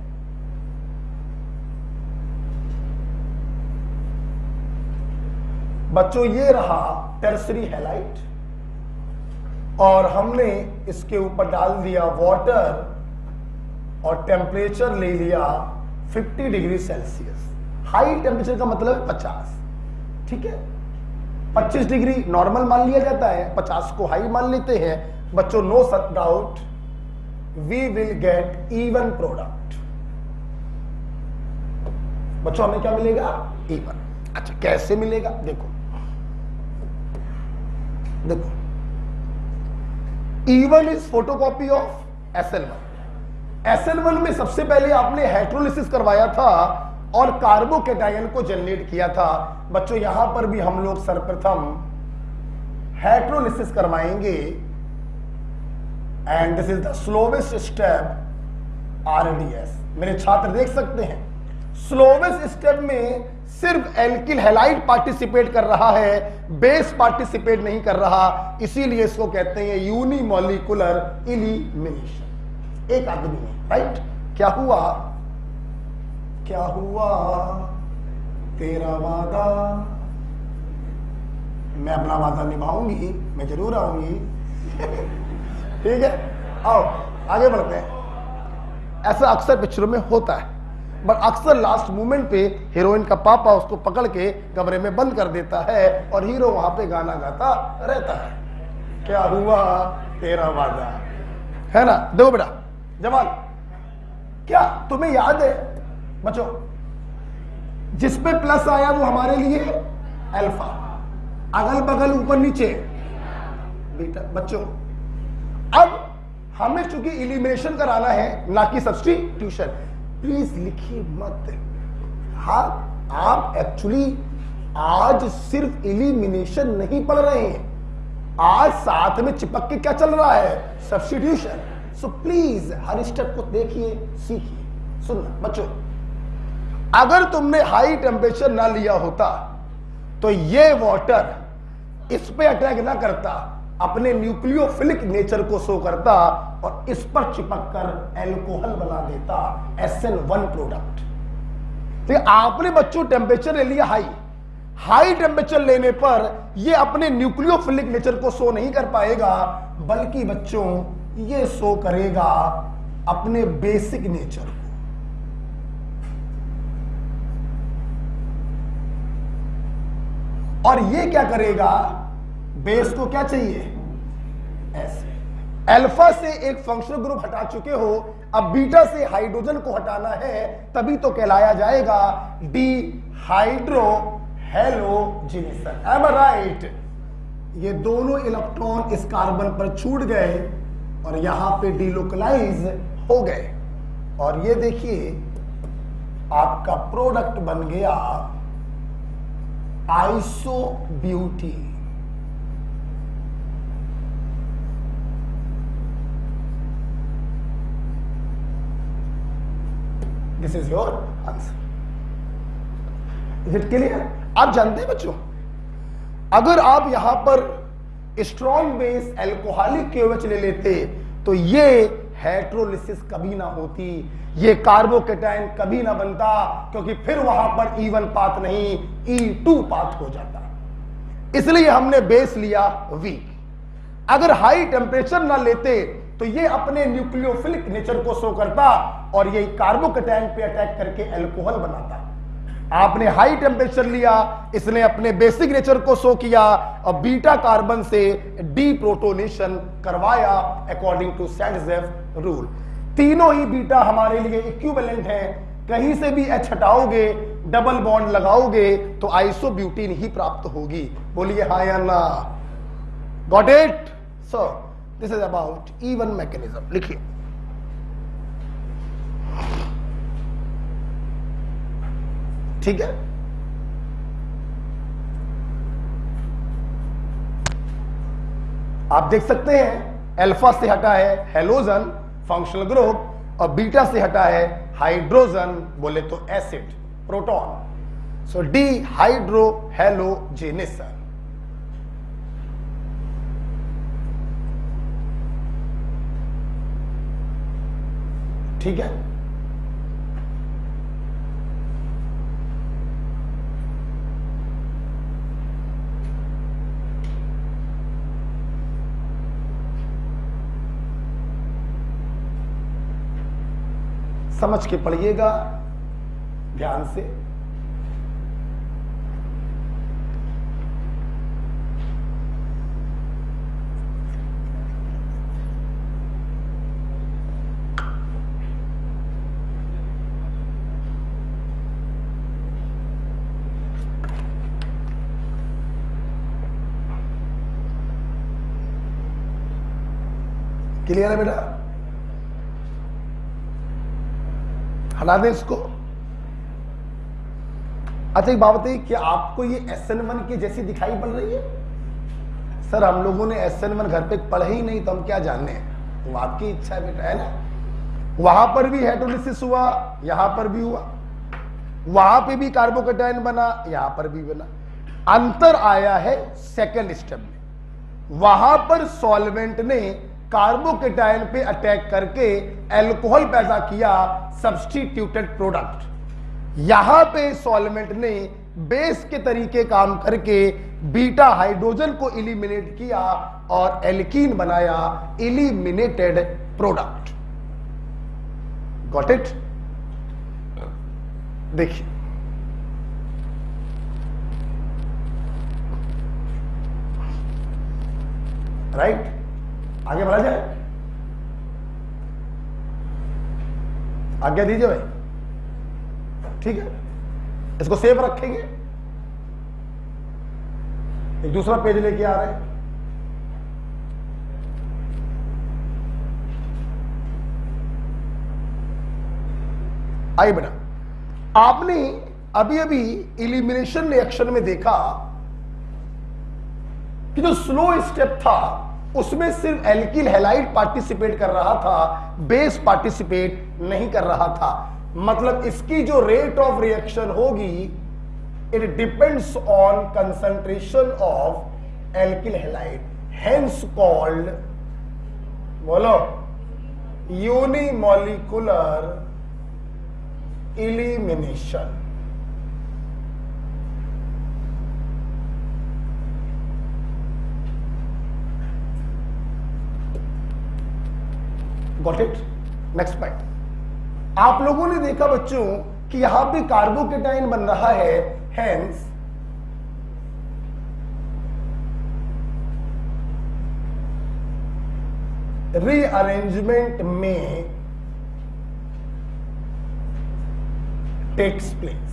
A: बच्चों ये रहा टर्सरी हैलाइड, और हमने इसके ऊपर डाल दिया वाटर और टेम्परेचर ले लिया पचास डिग्री सेल्सियस। हाई टेम्परेचर का मतलब है पचास, ठीक है, पच्चीस डिग्री नॉर्मल मान लिया जाता है, पचास को हाई मान लेते हैं। बच्चों no such doubt, we will get E one product. बच्चों हमें क्या मिलेगा? इवन। अच्छा कैसे मिलेगा? देखो देखो E one is photocopy of S N one. S N one में सबसे पहले आपने हेट्रोलिसिस करवाया था और कार्बोकैटायन को जनरेट किया था। बच्चों यहां पर भी हम लोग सर्वप्रथम हेट्रोलिसिस करवाएंगे, and this is the slowest step RDS. मेरे छात्र देख सकते हैं, स्लोवेस्ट स्टेप में सिर्फ एल्किल हैलाइड पार्टिसिपेट कर रहा है, बेस पार्टिसिपेट नहीं कर रहा, इसीलिए इसको कहते हैं यूनिमॉलिक्यूलर इलिमिनेशन। एक आदमी है, राइट? क्या हुआ? क्या हुआ तेरा वादा, मैं अपना वादा निभाऊंगी, मैं जरूर आऊंगी। ठीक है, आओ आगे बढ़ते हैं। ऐसा अक्सर पिक्चरों में होता है, बट अक्सर लास्ट मोमेंट पे हीरोइन का पापा उसको पकड़ के कमरे में बंद कर देता है और हीरो वहां पे गाना गाता रहता है, क्या हुआ तेरा वादा, है ना? देखो बेटा जवान, क्या तुम्हें याद है बच्चों, जिस पे प्लस आया वो हमारे लिए अल्फा, अगल बगल ऊपर नीचे बीटा। बच्चों अब हमें चूंकि इलिमिनेशन कराना है ना कि सब्स्टिट्यूशन, प्लीज लिखिए मत। हाँ आप एक्चुअली आज सिर्फ इलिमिनेशन नहीं पढ़ रहे हैं, आज साथ में चिपक के क्या चल रहा है? सब्स्टिट्यूशन। सो प्लीज हर स्टेप को देखिए, सीखिए। सुनना बच्चों, अगर तुमने हाई टेम्परेचर ना लिया होता तो ये वाटर इस पे अटैक ना करता, अपने न्यूक्लियोफिलिक नेचर को शो करता और इस पर चिपक कर एल्कोहल बना देता, एस एन वन प्रोडक्ट। तो आपने बच्चों टेम्परेचर ले लिया हाई, हाई टेम्परेचर लेने पर ये अपने न्यूक्लियोफिलिक नेचर को शो नहीं कर पाएगा, बल्कि बच्चों ये शो करेगा अपने बेसिक नेचर को। और ये क्या करेगा? बेस को क्या चाहिए? ऐसे अल्फा से एक फंक्शनल ग्रुप हटा चुके हो, अब बीटा से हाइड्रोजन को हटाना है, तभी तो कहलाया जाएगा dehydrohalogenation. Am I right? ये दोनों इलेक्ट्रॉन इस कार्बन पर छूट गए और यहां पे डिलोकलाइज हो गए, और ये देखिए आपका प्रोडक्ट बन गया isobutene. This is your answer. Is it clear? आप जानते हैं बच्चों, अगर आप यहां पर strong base alcoholic K OH ले लेते तो ये हेटेरोलिसिस कभी ना होती, ये कार्बोकेटाइन कभी ना बनता, क्योंकि फिर वहां पर ई वन पाथ नहीं ई टू पाथ हो जाता। इसलिए हमने बेस लिया वीक। अगर हाई टेम्परेचर ना लेते तो ये अपने न्यूक्लियोफिलिक नेचर को शो करता और ये कार्बोकेटाइन पे अटैक करके अल्कोहल बनाता। आपने हाई टेम्परेचर लिया, इसने अपने बेसिक नेचर को शो किया और बीटा कार्बन से डीप्रोटोनेशन करवाया अकॉर्डिंग टू सैंडजेफ रूल। तीनों ही बीटा हमारे लिए इक्विवेलेंट हैं। कहीं से भी एच हटाओगे, डबल बॉन्ड लगाओगे तो आइसोब्यूटीन ही प्राप्त होगी। बोलिए हाँ या ना? Got it? So this is about E one mechanism. लिखिए, ठीक है। आप देख सकते हैं अल्फा से हटा है हेलोजन फंक्शनल ग्रुप और बीटा से हटा है हाइड्रोजन, बोले तो acid proton. So dehydrohalogenation. ठीक है। समझ के पढ़िएगा ध्यान से। क्लियर है बेटा? हटा दें इसको। अच्छा एक बात बताइए, क्या आपको ये एस एन वन की जैसी दिखाई पड़ रही है? सर हम लोगों ने एस एन वन घर पे पढ़े ही नहीं तो हम क्या जाने हैं। तो आपकी इच्छा है बेटा, है ना? वहां पर भी हेटेरोलिसिस हुआ, यहां पर भी हुआ, वहां पे भी कार्बोकेटाइन बना, यहां पर भी बना। अंतर आया है सेकेंड स्टेप में। वहां पर सॉल्वेंट ने कार्बोकेटाइन पे अटैक करके अल्कोहल पैदा किया, सब्स्टिट्यूटेड प्रोडक्ट। यहां पे सॉल्वेंट ने बेस के तरीके काम करके बीटा हाइड्रोजन को इलिमिनेट किया और एल्कीन बनाया, इलिमिनेटेड प्रोडक्ट। Got it? देखिए राइट, आगे बढ़ा जाए। आज्ञा दीजिए भाई, ठीक है। इसको सेव रखेंगे। एक दूसरा पेज लेके आ रहे हैं। आइए बेटा, आपने अभी अभी इलिमिनेशन रिएक्शन में देखा कि जो स्लो स्टेप था उसमें सिर्फ एल्किल हैलाइड पार्टिसिपेट कर रहा था, बेस पार्टिसिपेट नहीं कर रहा था। मतलब इसकी जो रेट ऑफ रिएक्शन होगी it depends on concentration of alkyl halide, hence called, बोलो, unimolecular elimination. Got it? Next point. आप लोगों ने देखा बच्चों कि यहां पे कार्बोकेटाइन बन रहा है, हेंस रीअरेंजमेंट में टेक्स प्लेस।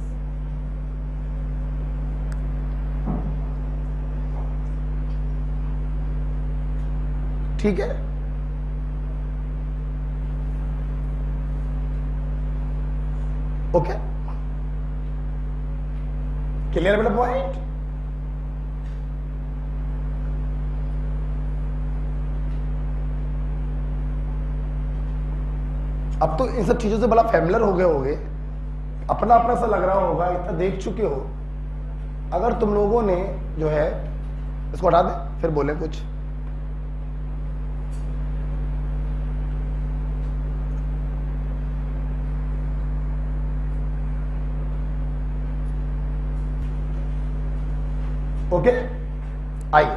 A: ठीक है। ओके, क्लियर बेटा पॉइंट? अब तो इन सब चीजों से बड़ा फैमिलियर हो गए होगे, अपना अपना सा लग रहा होगा, इतना देख चुके हो। अगर तुम लोगों ने जो है इसको हटा दें फिर बोले कुछ। ओके, आइए।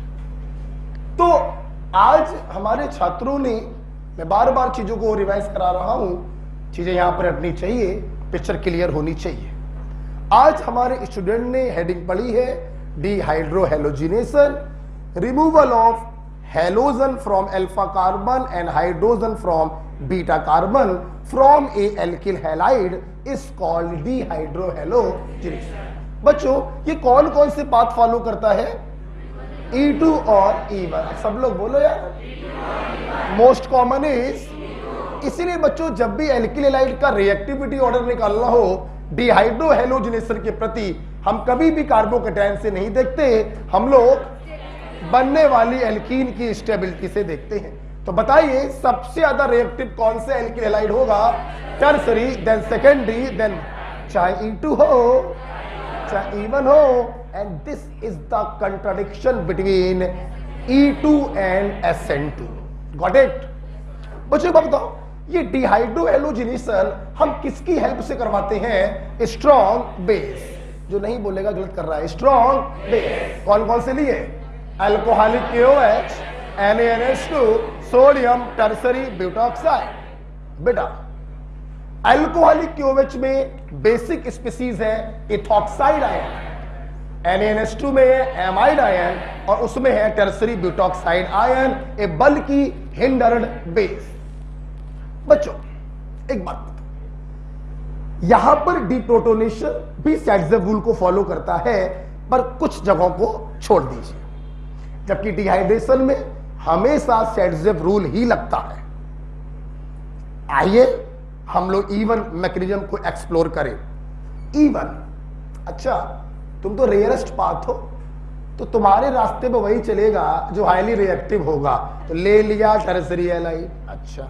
A: तो आज हमारे छात्रों ने, मैं बार बार चीजों को रिवाइज करा रहा हूं, चीजें यहां पर हटनी चाहिए, पिक्चर क्लियर होनी चाहिए। आज हमारे स्टूडेंट ने हेडिंग पढ़ी है dehydrohalogenation, removal of halogen from alpha carbon and hydrogen from beta carbon from a alkyl halide is called dehydrohalogenation. बच्चों ये कौन कौन से पाथ फॉलो करता है? ई टू और ई वन। सब लोग बोलो यार। मोस्ट कॉमन इज, इसीलिए बच्चों जब भी एल्किल हैलाइड का रिएक्टिविटी ऑर्डर निकालना हो डिहाइड्रोहेलोजिनेशन के प्रति, हम कभी भी कार्बोकैटायन से नहीं देखते, हम लोग बनने वाली एल्कीन की स्टेबिलिटी से देखते हैं। तो बताइए सबसे ज्यादा रिएक्टिव कौन से एल्किल हैलाइड होगा? टर्सरी, देन सेकेंडरी, देन चाहे ई टू हो चाहे ई वन हो, and this is the contradiction between E two and S N two. Got it? बच्चों बताओ ये डिहाइड्रोहेलोजिनेशन हम किसकी हेल्प से करवाते हैं? Strong base. जो नहीं बोलेगा गलत कर रहा है। स्ट्रॉन्ग बेस कौन कौन से लिए? Alcoholic K O H, N A N H two, sodium tertiary butoxide. बेटा अल्कोहलिक के ओ एच में बेसिक स्पीसीज है ethoxide ion, N A N H two में है एमाइड आयन, और उसमें है टर्सरी ब्यूटाऑक्साइड आयन, ए बल्कि हिंडर्ड बेस। बच्चों एक बात बताओ, यहां पर डिप्रोटोनेशन भी सैडजेव रूल को फॉलो करता है, पर कुछ जगहों को छोड़ दीजिए, जबकि डिहाइड्रेशन में हमेशा सैडजेव रूल ही लगता है। आइए हम लोग इवन मैकेनिज्म को एक्सप्लोर करें। इवन, अच्छा तुम तो रेयरेस्ट पाथ हो, तो तुम्हारे रास्ते पे वही चलेगा जो हाईली रिएक्टिव होगा। तो ले लिया टर्सरी हैलाइड। अच्छा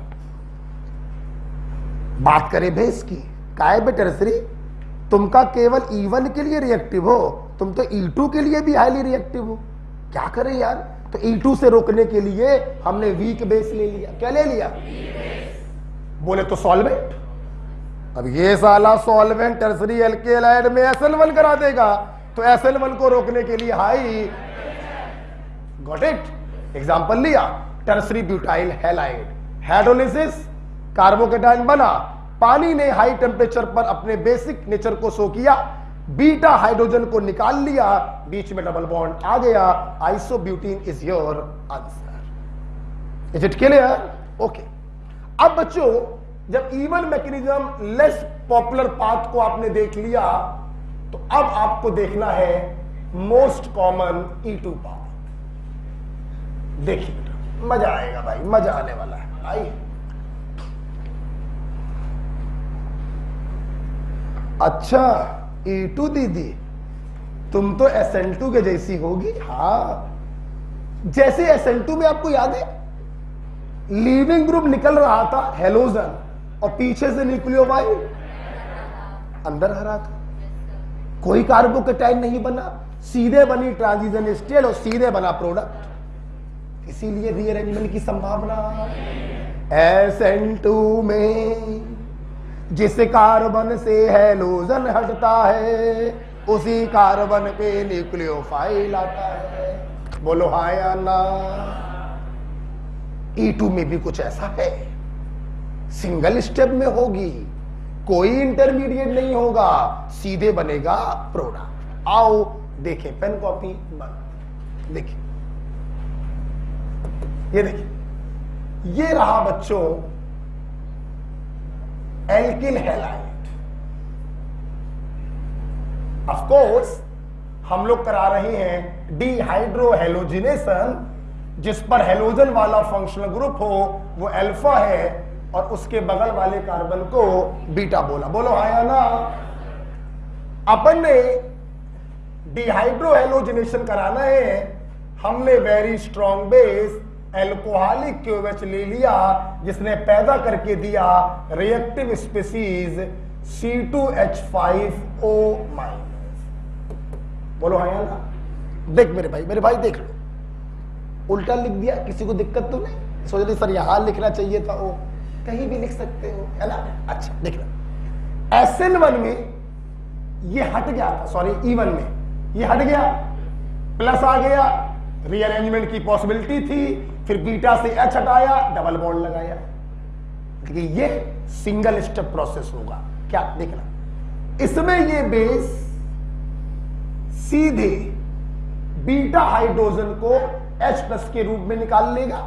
A: बात करें बेस की, काय बे टर्सरी, तुम का केवल ई वन के लिए रिएक्टिव हो, तुम तो ई टू के लिए भी हाईली रिएक्टिव हो। क्या करें यार? तो ई टू से रोकने के लिए हमने वीक बेस ले लिया। क्या ले लिया? बोले तो सॉल्वेंट। अब ये साला सॉल्वेंट टर्सरी एल्किल हैलाइड में एस एल वन करा देगा, तो एस एल वन को रोकने के लिए हाई। Got it? एग्जांपल लिया tertiary butyl halide, hydrolysis, carbocation बना, पानी ने हाई टेम्परेचर पर अपने बेसिक नेचर को शो किया, बीटा हाइड्रोजन को निकाल लिया, बीच में डबल बॉन्ड आ गया, isobutene is your answer. Is it clear? Okay. अब बच्चों जब E one mechanism less popular path को आपने देख लिया, तो अब आपको देखना है most common E two path. देखिए बेटा मजा आएगा भाई, मजा आने वाला है। आइए अच्छा ई टू दीदी तुम तो एस एन टू के जैसी होगी। हाँ, जैसे एस एन टू में आपको याद है लीविंग ग्रुप निकल रहा था हेलोजन, और पीछे से न्यूक्लियोफाइल अंदर आ रहा था, कोई कार्बोकैटायन नहीं बना, सीधे बनी ट्रांजिशन स्टेट और सीधे बना प्रोडक्ट। इसीलिए रीअरेंजमेंट की संभावना। एस एन टू में जिस कार्बन से हेलोजन हटता है, उसी कार्बन पे न्यूक्लियोफाइल आता है। बोलो हाँ या ना? ई टू में भी कुछ ऐसा है, सिंगल स्टेप में होगी, कोई इंटरमीडिएट नहीं होगा, सीधे बनेगा प्रोडक्ट। आओ देखें, पेन कॉपी बंद। देखिए ये देखिए, ये रहा बच्चों एल्किल हैलाइड। ऑफ कोर्स हम लोग करा रहे हैं डिहाइड्रोहेलोजिनेशन, जिस पर हेलोजन वाला फंक्शनल ग्रुप हो वो अल्फा है, और उसके बगल वाले कार्बन को बीटा बोला। बोलो हाँ या ना? अपन ने डिहाइड्रोहेलोजिनेशन कराना है, हमने वेरी स्ट्रॉन्ग बेस एल्कोहलिक के ओ एच ले लिया, जिसने पैदा करके दिया reactive species C two H five O minus. बोलो हाँ या ना? देख मेरे भाई, मेरे भाई देख लो, उल्टा लिख दिया, किसी को दिक्कत तो नहीं? सोच रही सर यहां लिखना चाहिए था, वो कहीं भी लिख सकते हो, है ना? अच्छा देख लो, एस एन वन में ये हट गया था, सॉरी ई वन में ये हट गया, प्लस आ गया, रीअरेंजमेंट की पॉसिबिलिटी थी, फिर बीटा से एच हटाया, डबल बॉन्ड लगाया। देखिए ये सिंगल स्टेप प्रोसेस होगा। क्या देखना, इसमें ये बेस सीधे बीटा हाइड्रोजन को H प्लस के रूप में निकाल लेगा।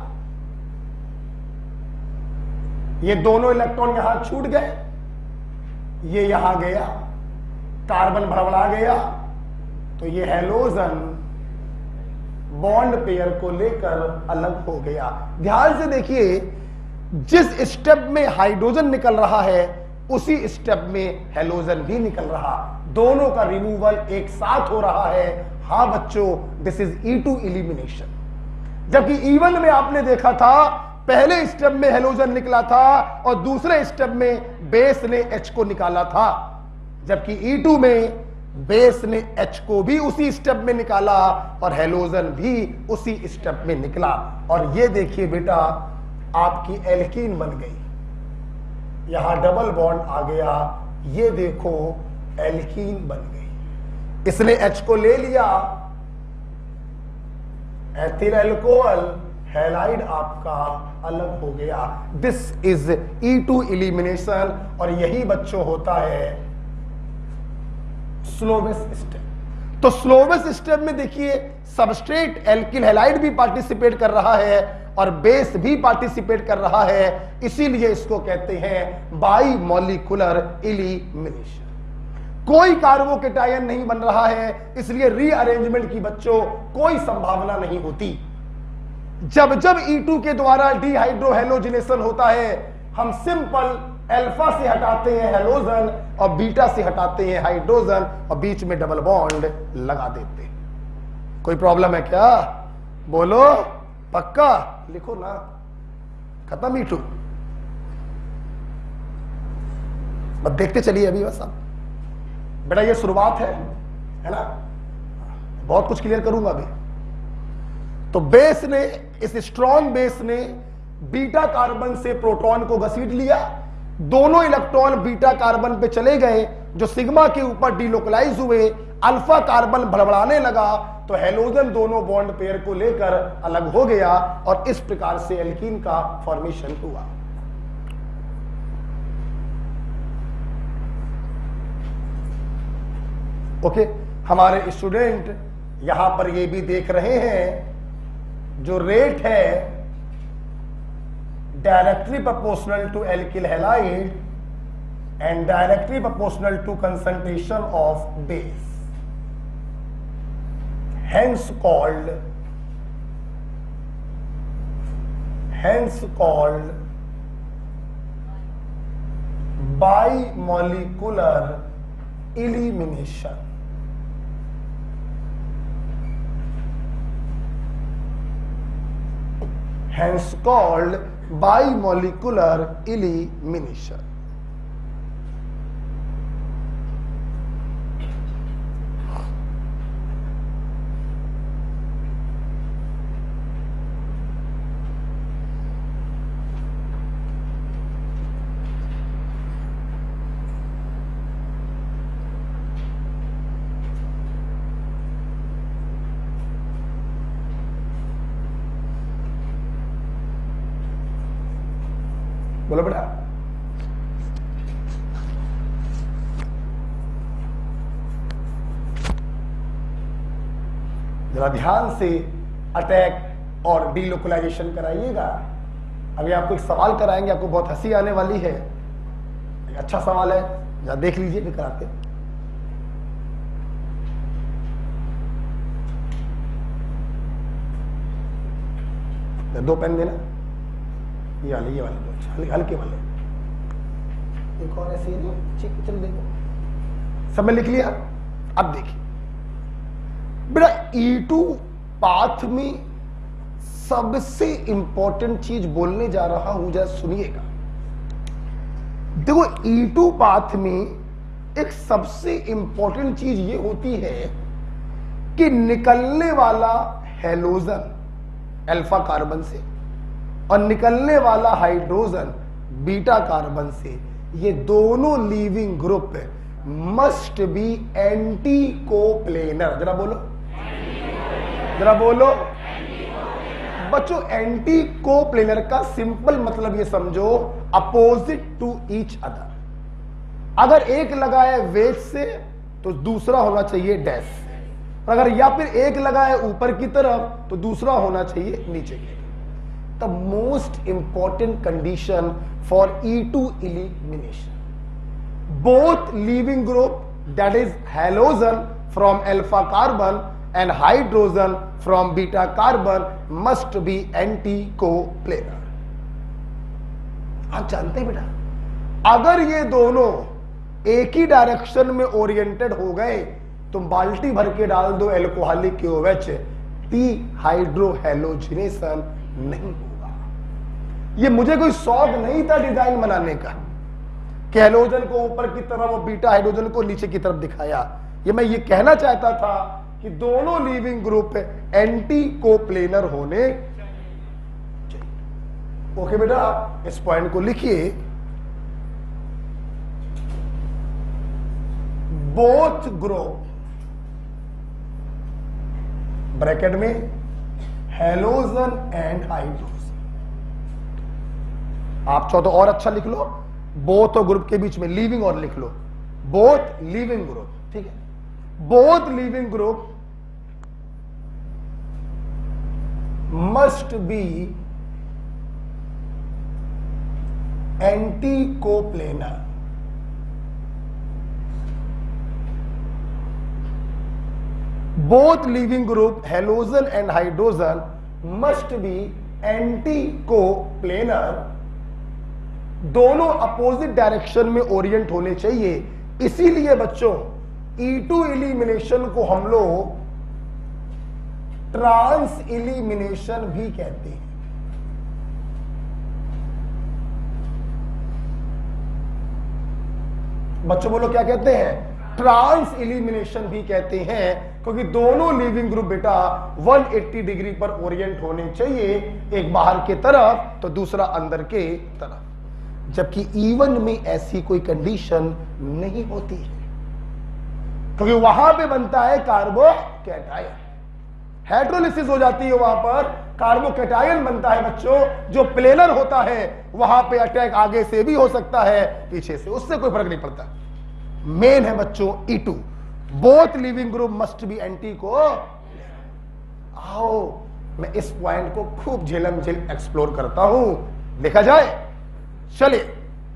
A: ये दोनों इलेक्ट्रॉन यहां छूट गए, ये यहां गया, कार्बन भड़बड़ा गया, तो ये हैलोजन बॉन्ड पेयर को लेकर अलग हो गया। ध्यान से देखिए, जिस स्टेप में हाइड्रोजन निकल रहा है उसी स्टेप में हैलोजन भी निकल रहा, दोनों का रिमूवल एक साथ हो रहा है। हाँ बच्चों, this is E two elimination. जबकि ई वन में आपने देखा था पहले स्टेप में हैलोजन निकला था और दूसरे स्टेप में बेस ने H को निकाला था, जबकि ई टू में बेस ने H को भी उसी स्टेप में निकाला और हैलोजन भी उसी स्टेप में निकला। और ये देखिए बेटा, आपकी एल्कीन बन गई, यहां डबल बॉन्ड आ गया, ये देखो एल्कीन बन गई। इसने H को ले लिया, एथिल अल्कोहल हैलाइड आपका अलग हो गया। This is E two elimination, और यही बच्चों होता है स्लोवेस्ट स्टेप। तो स्लोवेस्ट स्टेप में देखिए, सबस्ट्रेट एल्किल हैलाइड भी पार्टिसिपेट कर रहा है और बेस भी पार्टिसिपेट कर रहा है, इसीलिए इसको कहते हैं बाई मॉलिक्यूलर एलिमिनेशन। कोई कार्बोकेटायन नहीं बन रहा है, इसलिए रीअरेंजमेंट की बच्चों कोई संभावना नहीं होती। जब जब ई टू के द्वारा डीहाइड्रोहेलोजिनेशन होता है, हम सिंपल अल्फा से हटाते हैं हैलोजन और बीटा से हटाते हैं हाइड्रोजन और बीच में डबल बॉन्ड लगा देते हैं। कोई प्रॉब्लम है क्या? बोलो, पक्का लिखो ना, खत्म ई टू। बस देखते चलिए अभी, बस अब बेटा ये शुरुआत है, है ना? बहुत कुछ क्लियर करूंगा अभी। तो बेस ने, इस स्ट्रॉन्ग बेस ने बीटा कार्बन से प्रोटॉन को घसीट लिया, दोनों इलेक्ट्रॉन बीटा कार्बन पे चले गए जो सिग्मा के ऊपर डिलोकलाइज हुए, अल्फा कार्बन भड़बड़ाने लगा, तो हैलोजन दोनों बॉन्ड पेयर को लेकर अलग हो गया और इस प्रकार से एल्कीन का फॉर्मेशन हुआ। ओके, हमारे स्टूडेंट यहां पर ये भी देख रहे हैं, जो रेट है directly proportional to alkyl halide and directly proportional to concentration of base, hence called hence called bimolecular elimination. Hence called bimolecular elimination. बोलो बेटा, जरा ध्यान से अटैक और डीलोकलाइजेशन कराइएगा। अभी आपको एक सवाल कराएंगे, आपको बहुत हंसी आने वाली है, एक अच्छा सवाल है, जरा देख लीजिए फिर कराते। दो पेन देना, ये वाले, ये वाले दो, हल्के हल्के वाले। एक और ऐसे ही, ठीक, चलो देखो, सब में लिख लिया। अब देखिए बेटा, ई टू पाथ में सबसे इंपॉर्टेंट चीज बोलने जा रहा हूं, जरा सुनिएगा। देखो, ई टू पाथ में एक सबसे इंपॉर्टेंट चीज ये होती है कि निकलने वाला हैलोजन अल्फा कार्बन से और निकलने वाला हाइड्रोजन बीटा कार्बन से, ये दोनों leaving group must be anti coplanar. जरा बोलो, जरा बोलो बच्चों, एंटी कोप्लेनर का सिंपल मतलब ये समझो, अपोजिट टू ईच अदर। अगर एक लगा है वेज से तो दूसरा होना चाहिए डैश से, अगर या फिर एक लगा है ऊपर की तरफ तो दूसरा होना चाहिए नीचे की। The most important condition for E two elimination, both leaving group that is halogen from alpha carbon and hydrogen from beta carbon must be anti-coplanar। आप जानते हैं बेटा, अगर ये दोनों एक ही डायरेक्शन में ओरिएंटेड हो गए तो बाल्टी भर के डाल दो एल्कोहलिक के ओएच, डीहाइड्रोहैलोजिनेशन नहीं होगा। ये मुझे कोई शौक नहीं था डिजाइन बनाने का कि हैलोजन को ऊपर की तरफ और बीटा हाइड्रोजन को नीचे की तरफ दिखाया। ये मैं ये कहना चाहता था कि दोनों लीविंग ग्रुप एंटी कोप्लेनर होने चाहिए। ओके बेटा, इस पॉइंट को लिखिए, बोथ ग्रुप ब्रैकेट में हैलोजन एंड हाइड्रोजन। आप चाहो तो और अच्छा लिख लो, बोथ और ग्रुप के बीच में लीविंग और लिख लो, बोथ लीविंग ग्रुप। ठीक है, both living group must be anti-coplanar। both living group halogen and hydrogen must be anti-coplanar, दोनों अपोजिट डायरेक्शन में ओरिएंट होने चाहिए। इसीलिए बच्चों ई टू एलिमिनेशन को हम लोग ट्रांस एलिमिनेशन भी कहते हैं। बच्चों बोलो क्या कहते हैं? ट्रांस एलिमिनेशन भी कहते हैं, क्योंकि दोनों लिविंग ग्रुप बेटा एक सौ अस्सी डिग्री पर ओरिएंट होने चाहिए, एक बाहर के तरफ तो दूसरा अंदर के तरफ, जबकि इवन में ऐसी कोई कंडीशन नहीं होती है, क्योंकि वहां पे बनता है कार्बोकैटायन, हाइड्रोलिसिस हो जाती है, वहां पर कार्बोकैटायन बनता है बच्चों, जो प्लेनर होता है। वहां पे अटैक आगे से भी हो सकता है, पीछे से, उससे कोई फर्क नहीं पड़ता। मेन है बच्चों E two, both leaving group must be anti को। आओ मैं इस पॉइंट को खूब झेलम झेल एक्सप्लोर करता हूं, देखा जाए। चलिए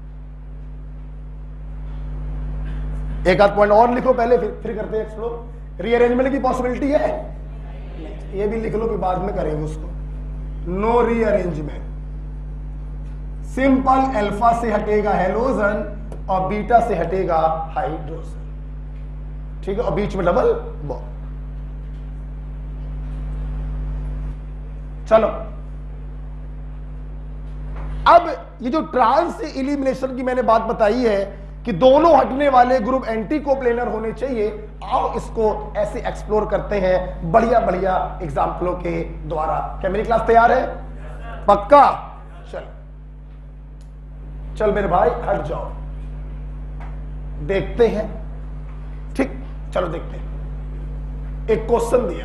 A: एक आध पॉइंट और लिखो पहले, फिर फिर करते हैं एक्सप्लोर। रीअरेंजमेंट की पॉसिबिलिटी है, ये भी लिख लो कि बाद में करेंगे उसको। नो रीअरेंजमेंट, सिंपल अल्फा से हटेगा हैलोजन और बीटा से हटेगा हाइड्रोजन। ठीक है, और बीच में डबल बॉन्ड। चलो अब ये जो ट्रांस एलिमिनेशन की मैंने बात बताई है कि दोनों हटने वाले ग्रुप एंटी कोप्लेनर होने चाहिए, आओ इसको ऐसे एक्सप्लोर करते हैं बढ़िया बढ़िया एग्जाम्पलों के द्वारा। क्या मेरी क्लास तैयार है? पक्का? चल चल मेरे भाई हट जाओ, देखते हैं। ठीक, चलो देखते हैं। एक क्वेश्चन दिया,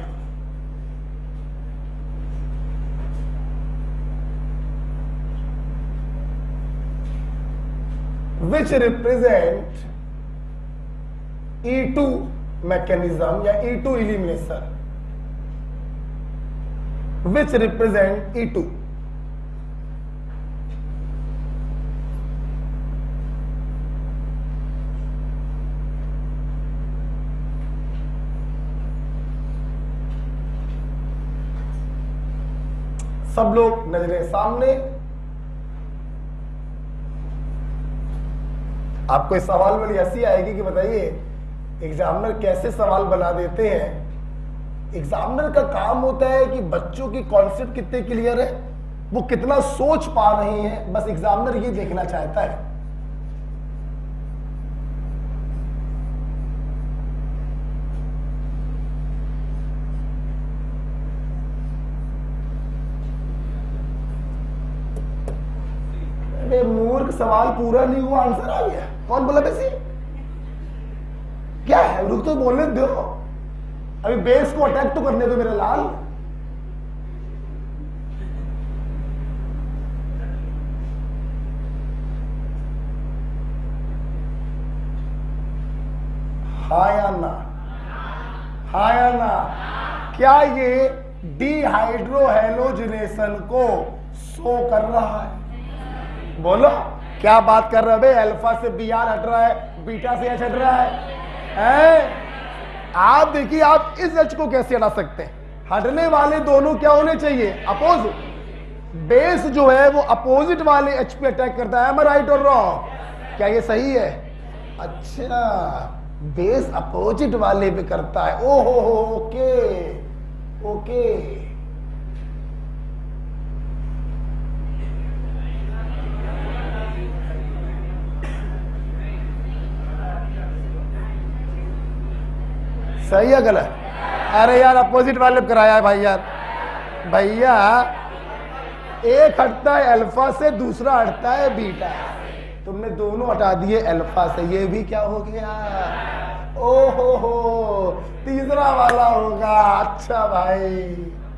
A: which represent E two mechanism या E two elimination, which represent E two. सब लोग नजरें सामने। आपको इस सवाल वाली हंसी आएगी कि बताइए एग्जामिनर कैसे सवाल बना देते हैं। एग्जामिनर का काम होता है कि बच्चों की कॉन्सेप्ट कितने क्लियर है, वो कितना सोच पा रहे हैं, बस एग्जामिनर ये देखना चाहता है। जब सवाल पूरा नहीं हुआ आंसर आ गया। कौन बोला वैसे? क्या है? रुक तो बोलने दो, अभी बेस को अटैक तो करने दो मेरे लाल। हाँ या ना? हाँ या ना? क्या ये डिहाइड्रोहेलोजिनेशन को शो कर रहा है? बोलो, क्या बात कर रहे हो? अल्फा से बी आर हट रहा है, बीटा से एच हट रहा है, है? आप देखिए, आप इस एच को कैसे हटा सकते हैं? हटने वाले दोनों क्या होने चाहिए? अपोजिट। बेस जो है वो अपोजिट वाले एच पे अटैक करता है। राइट और रॉन्ग? क्या ये सही है? अच्छा, बेस अपोजिट वाले पे करता है। ओहो हो, ओके ओके। सही है गलत? अरे यार, अपोजिट वाले पे कराया है भाई यार। भैया, एक हटता है अल्फा से, दूसरा हटता है बीटा। तुमने दोनों हटा दिए अल्फा से, ये भी क्या हो गया? ओहो हो, तीसरा वाला होगा। अच्छा भाई,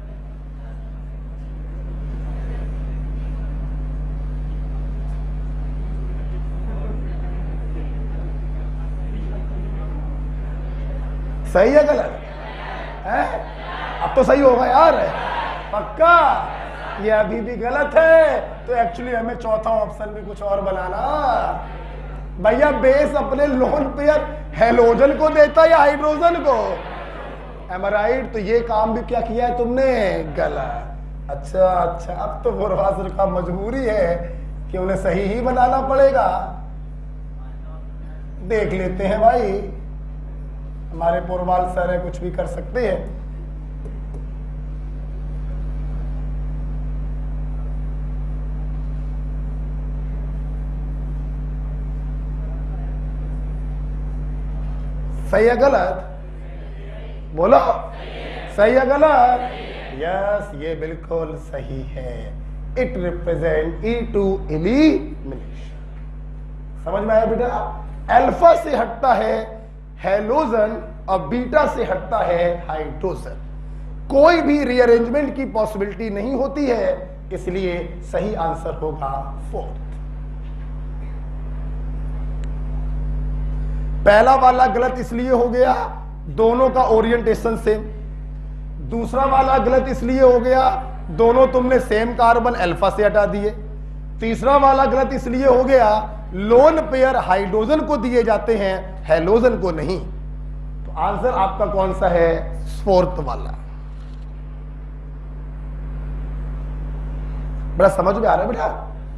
A: सही है गलत है? अब तो सही होगा यार, पक्का। ये अभी भी गलत है, तो एक्चुअली हमें चौथा ऑप्शन भी कुछ और बनाना। भैया, बेस अपने लोन पेयर हेलोजन को देता है या हाइड्रोजन को? Am I right? तो ये काम भी क्या किया है तुमने? गलत। अच्छा अच्छा, अब तो पूर्वाश्र का मजबूरी है कि उन्हें सही ही बनाना पड़ेगा। देख लेते हैं भाई, हमारे पोरवाल सर है, कुछ भी कर सकते हैं। सही है गलत? बोलो, सही है गलत? यस, ये बिल्कुल सही है। It represent E two elimination. समझ में आया बेटा? अल्फा से हटता है हेलोजन और बीटा से हटता है हाइड्रोजन। कोई भी रीअरेंजमेंट की पॉसिबिलिटी नहीं होती है, इसलिए सही आंसर होगा फोर्थ। पहला वाला गलत इसलिए हो गया, दोनों का ओरिएंटेशन सेम। दूसरा वाला गलत इसलिए हो गया, दोनों तुमने सेम कार्बन अल्फा से हटा दिए। तीसरा वाला गलत इसलिए हो गया, लोन पेयर हाइड्रोजन को दिए जाते हैं, हेलोजन को नहीं। तो आंसर आपका कौन सा है? फोर्थ वाला। बड़ा समझ में आ रहा है बेटा?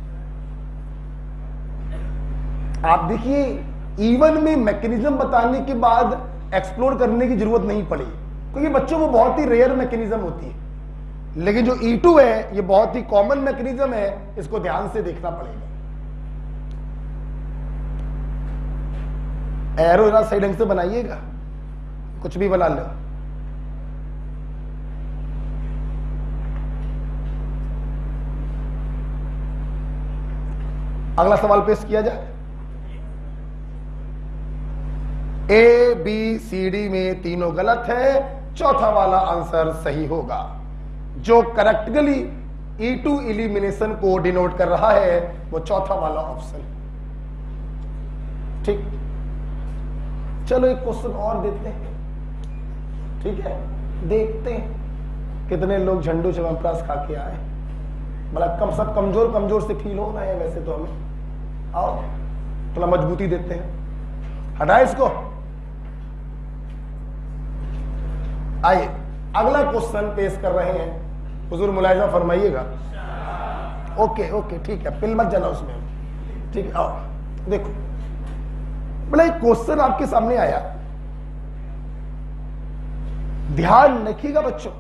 A: आप देखिए, इवन में मैकेनिज्म बताने के बाद एक्सप्लोर करने की जरूरत नहीं पड़ी, क्योंकि बच्चों को बहुत ही रेयर मैकेनिज्म होती है। लेकिन जो ई टू है, ये बहुत ही कॉमन मैकेनिज्म है, इसको ध्यान से देखना पड़ेगा। एरो जरा सही ढंग से बनाइएगा, कुछ भी बना लो। अगला सवाल पेश किया जाए। ए बी सी डी में तीनों गलत है, चौथा वाला आंसर सही होगा। जो करेक्टली ई टू एलिमिनेशन को डिनोट कर रहा है, वो चौथा वाला ऑप्शन। ठीक, चलो एक क्वेश्चन और देते हैं। ठीक है, देखते हैं कितने लोग झंडू च्यवनप्राश खा के आए। बड़ा कम सब कमजोर कमजोर से फील हो रहे हैं वैसे तो हमें। आओ थोड़ा मजबूती देते हैं, हटाए इसको। आइए अगला क्वेश्चन पेश कर रहे हैं, हुजूर मुलाहिजा फरमाइएगा। ओके ओके ठीक है, पिल मत जाना उसमें। ठीक है, आओ देखो, बड़ा एक क्वेश्चन आपके सामने आया, ध्यान रखिएगा बच्चों।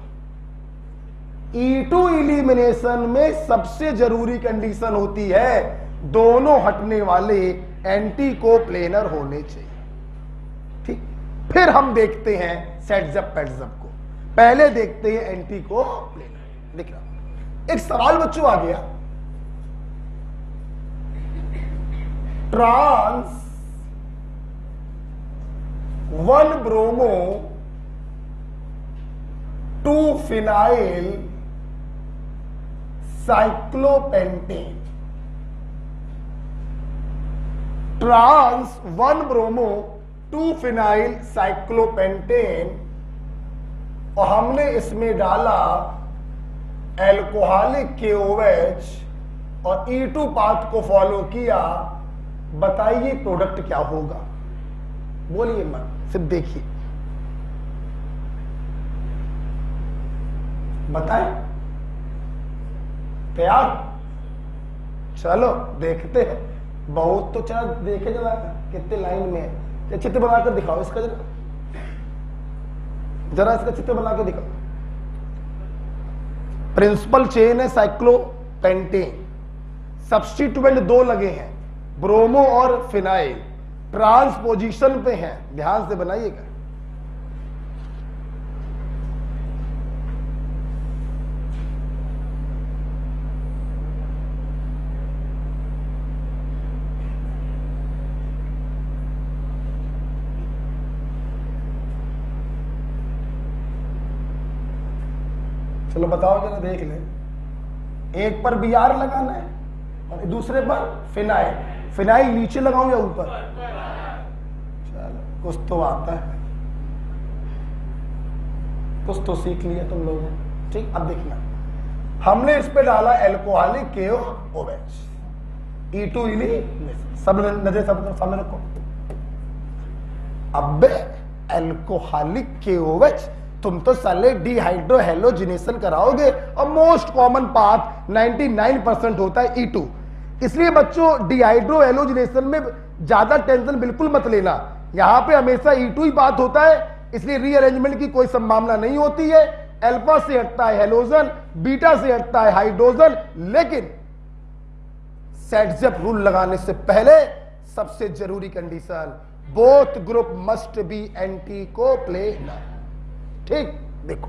A: ई टू एलिमिनेशन में सबसे जरूरी कंडीशन होती है, दोनों हटने वाले एंटी को प्लेनर होने चाहिए। ठीक, फिर हम देखते हैं सेटजप पेटजप को, पहले देखते हैं एंटी को प्लेनर। देख रहा एक सवाल बच्चों आ गया, trans one bromo two phenyl cyclopentane, trans one bromo two phenyl cyclopentane, और हमने इसमें डाला एल्कोहलिक के ओएच और ई टू पाथ को फॉलो किया। बताइए प्रोडक्ट क्या होगा? बोलिए मत, सिर्फ देखिए, बताएं। तैयार? चलो देखते हैं। बहुत तो चला देखे जरा कितने लाइन में है। चित्र बनाकर दिखाओ इसका, जरा जरा इसका चित्र बना के दिखाओ। प्रिंसिपल चेन है साइक्लोपेंटेन, सब्स्टिट्यूएंट दो लगे हैं, ब्रोमो और फिनाइल, ट्रांस पोजीशन पे हैं। ध्यान से बनाइएगा। चलो बताओ जरा, देख ले। एक पर बी आर लगाना है और दूसरे पर फिनाइल। फिनाइल नीचे लगाऊं या ऊपर? चलो कुछ तो आता है, कुछ तो सीख लिया तुम लोगों ने। ठीक, अब देखना, हमने इस पे डाला alcoholic K OH, E to इली, सब नजर सब सामने रखो। अब एल्कोहलिक के ओएच, तुम तो साले डिहाइड्रो हेलोजिनेशन कराओगे और मोस्ट कॉमन पाथ निन्यानवे परसेंट होता है ई टू। इसलिए बच्चों डिहाइड्रो हेलोजिनेशन में ज्यादा टेंशन बिल्कुल मत लेना, यहां पे हमेशा ई टू ही बात होता है, इसलिए रीअरेंजमेंट की कोई संभावना नहीं होती है। अल्फा से हटता है हेलोजन, बीटा से हटता है हाइड्रोजन, लेकिन सेटजेप रूल लगाने से पहले सबसे जरूरी condition, both group must be anti coplanar. ठीक, देखो,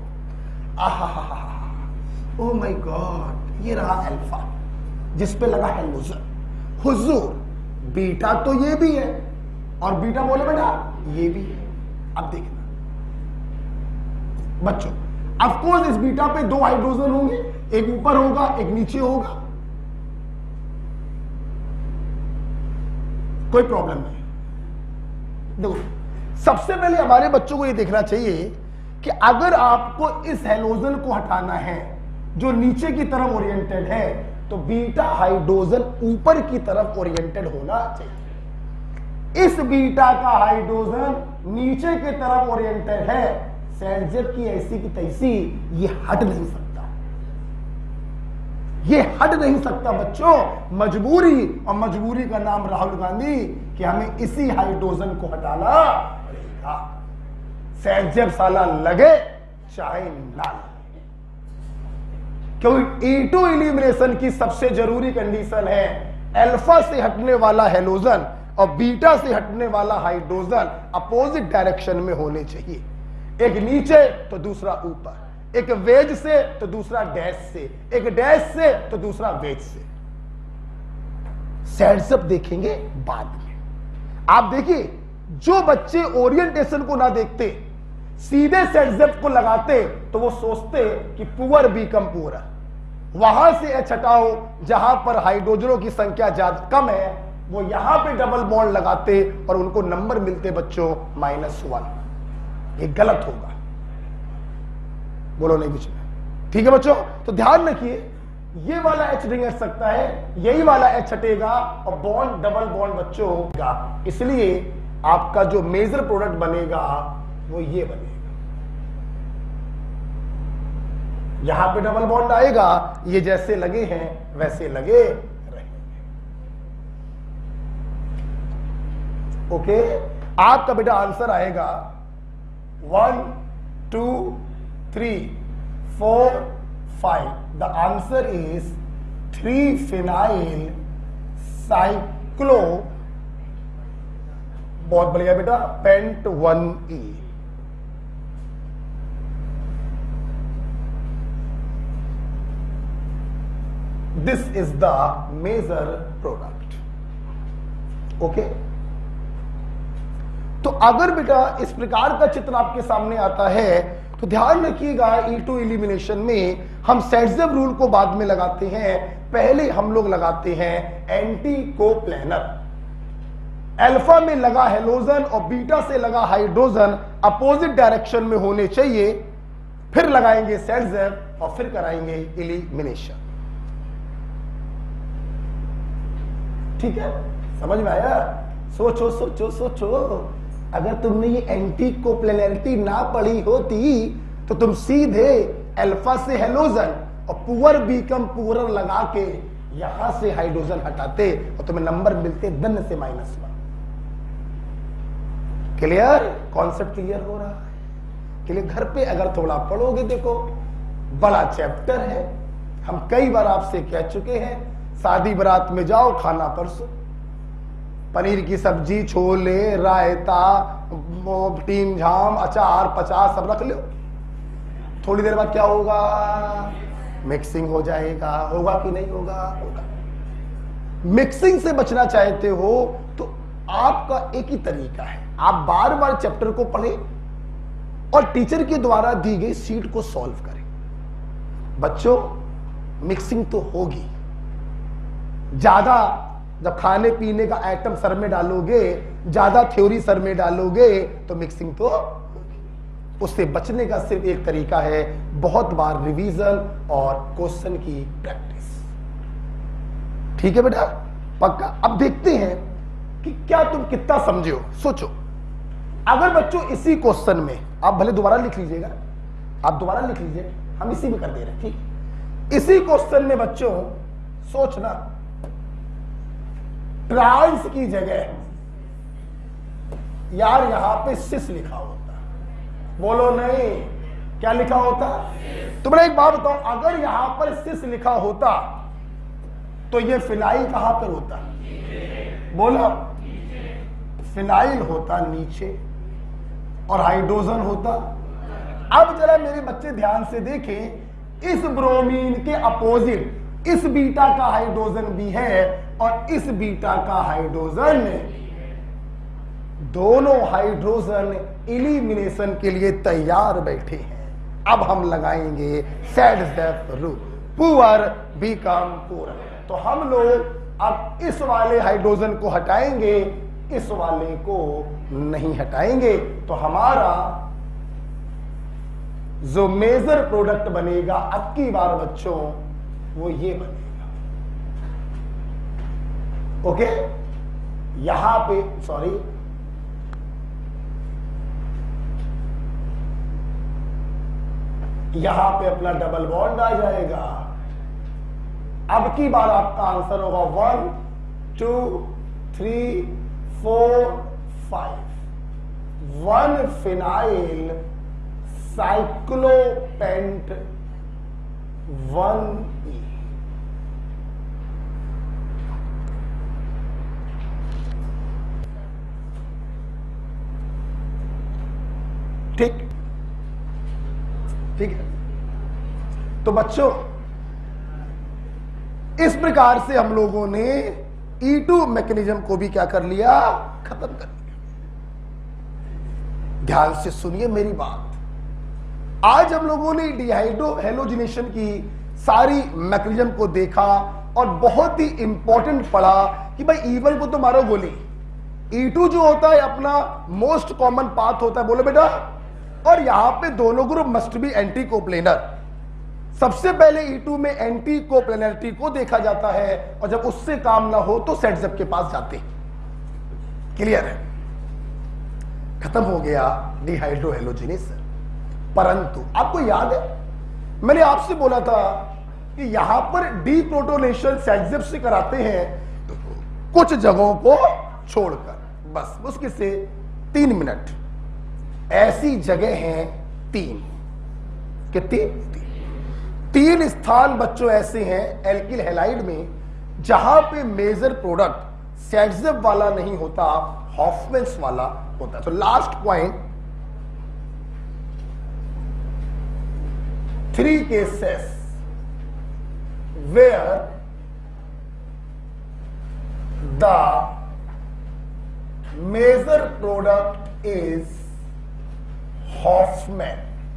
A: आहा, ओ माय गॉड, ये रहा अल्फा जिस पे लगा हेलोजन। हुजूर, बीटा तो ये भी है, और बीटा बोले बेटा ये भी है। अब देखना बच्चों, ऑफ कोर्स इस बीटा पे दो हाइड्रोजन होंगे, एक ऊपर होगा एक नीचे होगा, कोई प्रॉब्लम नहीं। देखो, सबसे पहले हमारे बच्चों को यह देखना चाहिए कि अगर आपको इस हेलोजन को हटाना है जो नीचे की तरफ ओरिएंटेड है, तो बीटा हाइड्रोजन ऊपर की तरफ ओरिएंटेड होना चाहिए। इस बीटा का हाइड्रोजन नीचे की तरफ ओरिएंटेड है, सेटजेप की ऐसी की तैसी ये हट नहीं सकता, ये हट नहीं सकता बच्चों। मजबूरी, और मजबूरी का नाम राहुल गांधी, कि हमें इसी हाइड्रोजन को हटाना पड़ेगा। सेटजेप साला लगे चाहे ना लगे, क्योंकि ई टू एलिमिनेशन की सबसे जरूरी कंडीशन है अल्फा से हटने वाला हेलोजन और बीटा से हटने वाला हाइड्रोजन अपोजिट डायरेक्शन में होने चाहिए। एक नीचे तो दूसरा ऊपर, एक वेज से तो दूसरा डैश से, एक डैश से तो दूसरा वेज से। सेटजेप देखेंगे बाद में। आप देखिए, जो बच्चे ओरिएंटेशन को ना देखते सीधे सेटजेप को लगाते, तो वो सोचते कि पुअर बीकम पुअर, वहां से एच हटाओ जहां पर हाइड्रोजनों की संख्या ज्यादा कम है, वो यहां पे डबल बॉन्ड लगाते और उनको नंबर मिलते बच्चों माइनस वन। ये गलत होगा, बोलो नहीं बीच में। ठीक है बच्चों, तो ध्यान रखिए, ये वाला एच नहीं हट सकता है, यही वाला एच हटेगा और बॉन्ड डबल बॉन्ड बच्चों होगा। इसलिए आपका जो मेजर प्रोडक्ट बनेगा वो ये बनेगा। यहां पे डबल बॉन्ड आएगा, ये जैसे लगे हैं वैसे लगे रहेंगे। ओके, आपका बेटा आंसर आएगा one two three four five. The answer is three phenyl cyclo, बहुत बढ़िया बेटा, pent one ene. This is the major product. Okay, तो अगर बेटा इस प्रकार का चित्र आपके सामने आता है तो ध्यान रखिएगा ई टू एलिमिनेशन में हम सेट्जेव रूल को बाद में लगाते हैं, पहले हम लोग लगाते हैं एंटी कोप्लेनर। अल्फा में लगा हेलोजन और बीटा से लगा हाइड्रोजन अपोजिट डायरेक्शन में होने चाहिए, फिर लगाएंगे सेट्जेव और फिर कराएंगे एलिमिनेशन। ठीक है, समझ में आया? सोचो सोचो सोचो, अगर तुमने ये एंटी कोप्लेनरिटी ना पढ़ी होती तो तुम सीधे अल्फा से हेलोजन और पुअर बीकम पुअर लगा के यहां से हाइड्रोजन हटाते और तुम्हें नंबर मिलते धन से minus one. Clear? Concept clear हो रहा है? के लिए घर पे अगर थोड़ा पढ़ोगे, देखो बड़ा चैप्टर है, हम कई बार आपसे कह चुके हैं, शादी बारात में जाओ खाना परसो, पनीर की सब्जी, छोले, रायता, टीम झाम, अचार पचास सब रख लो, थोड़ी देर बाद क्या होगा? मिक्सिंग हो जाएगा। होगा कि नहीं होगा? होगा। मिक्सिंग से बचना चाहते हो तो आपका एक ही तरीका है, आप बार बार चैप्टर को पढ़ें और टीचर के द्वारा दी गई सीट को सॉल्व करें। बच्चों मिक्सिंग तो होगी, ज्यादा जब खाने पीने का आइटम सर में डालोगे, ज्यादा थ्योरी सर में डालोगे तो मिक्सिंग तो होगी। उससे बचने का सिर्फ एक तरीका है, बहुत बार रिवीजन और क्वेश्चन की प्रैक्टिस। ठीक है बेटा, पक्का? अब देखते हैं कि क्या तुम कितना समझे हो। सोचो, अगर बच्चों इसी क्वेश्चन में आप भले दोबारा लिख लीजिएगा, आप दोबारा लिख लीजिए, हम इसी में कर दे रहे हैं। ठीक, इसी क्वेश्चन में बच्चों सोचना, ट्रांस की जगह यार यहां पे सिस लिखा होता, बोलो नहीं, क्या लिखा होता? तो मैंने एक बात बताओ, अगर यहां पर सिस लिखा होता तो ये फिनाइल कहां पर होता? बोलो, फिनाइल होता नीचे और हाइड्रोजन होता। अब जरा मेरे बच्चे ध्यान से देखें, इस ब्रोमीन के अपोजिट इस बीटा का हाइड्रोजन भी है और इस बीटा का हाइड्रोजन, दोनों हाइड्रोजन एलिमिनेशन के लिए तैयार बैठे हैं। अब हम लगाएंगे Saytzeff rule, poor become poor. तो हम लोग अब इस वाले हाइड्रोजन को हटाएंगे, इस वाले को नहीं हटाएंगे, तो हमारा जो मेजर प्रोडक्ट बनेगा अब की बार बच्चों वो ये बनेगा। ओके, यहां पे सॉरी यहां पे अपना डबल बॉन्ड आ जाएगा। अब की बार आपका आंसर होगा one two three four five. One phenyl cyclopent one E. ठीक ठीक है, तो बच्चों इस प्रकार से हम लोगों ने ई टू मैकेनिज्म को भी क्या कर लिया? खत्म कर लिया। ध्यान से सुनिए मेरी बात, आज हम लोगों ने डिहाइड्रो हेलोजिनेशन की सारी मैकेनिज्म को देखा और बहुत ही इंपॉर्टेंट पढ़ा कि भाई ई वन को तो मारो गोली, ई टू जो होता है अपना मोस्ट कॉमन पाथ होता है, बोलो बेटा, और यहां पे दोनों group must be anti coplanar. सबसे पहले ई टू में एंटी कोप्लेनरिटी को देखा जाता है और जब उससे काम ना हो तो सेट्जेव के पास जाते हैं। क्लियर है? खत्म हो गया डिहाइड्रो हेलोजिनेशन। परंतु आपको याद है मैंने आपसे बोला था कि यहां पर डीप्रोटोनेशन सेट्जेव से कराते हैं कुछ जगहों को छोड़कर, बस मुश्किल से तीन मिनट। ऐसी जगह हैं तीन, कितनी? तीन, तीन स्थान बच्चों ऐसे हैं एल्किल हैलाइड में जहां पे मेजर प्रोडक्ट सेट्जेव वाला नहीं होता, हॉफमैन्स वाला होता है। तो last point, three cases where the major product is Hofmann.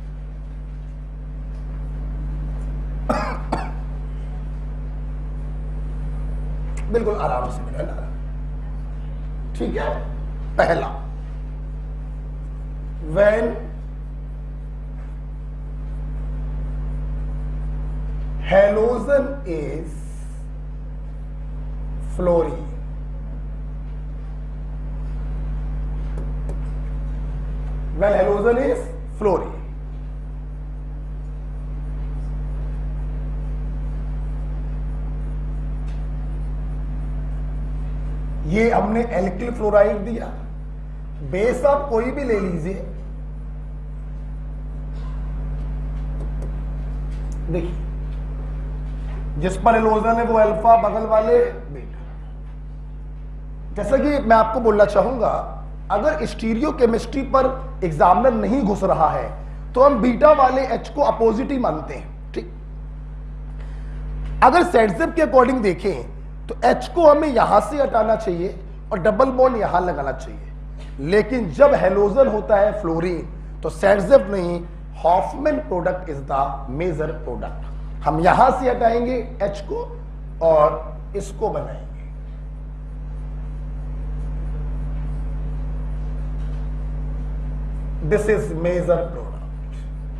A: बिल्कुल आराम से मिला ना, ठीक है। पहला, when halogen is fluorine, when halogen is fluorine, ये हमने एल्किल फ्लोराइड दिया। बेस आप कोई भी ले लीजिए, देखिए जिस पर एलोजन है वो अल्फा, बगल वाले बीटा। जैसा कि मैं आपको बोलना चाहूंगा, अगर स्टीरियो केमिस्ट्री पर एग्जामिनर नहीं घुस रहा है तो हम बीटा वाले एच को अपोजिट ही मानते हैं, ठीक। अगर सेटजेप के अकॉर्डिंग देखें तो एच को हमें यहां से हटाना चाहिए और डबल बॉन्ड यहां लगाना चाहिए। लेकिन जब हेलोजन होता है फ्लोरीन तो सेटजेप नहीं, Hofmann product is the major product. हम यहां से हटाएंगे एच को और इसको बनाएंगे। This is major product.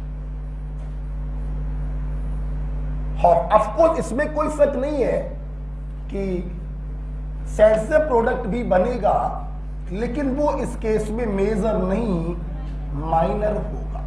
A: Of course इसमें कोई शक नहीं है कि सेटजेप प्रोडक्ट भी बनेगा, लेकिन वो इस केस में मेजर नहीं, माइनर होगा।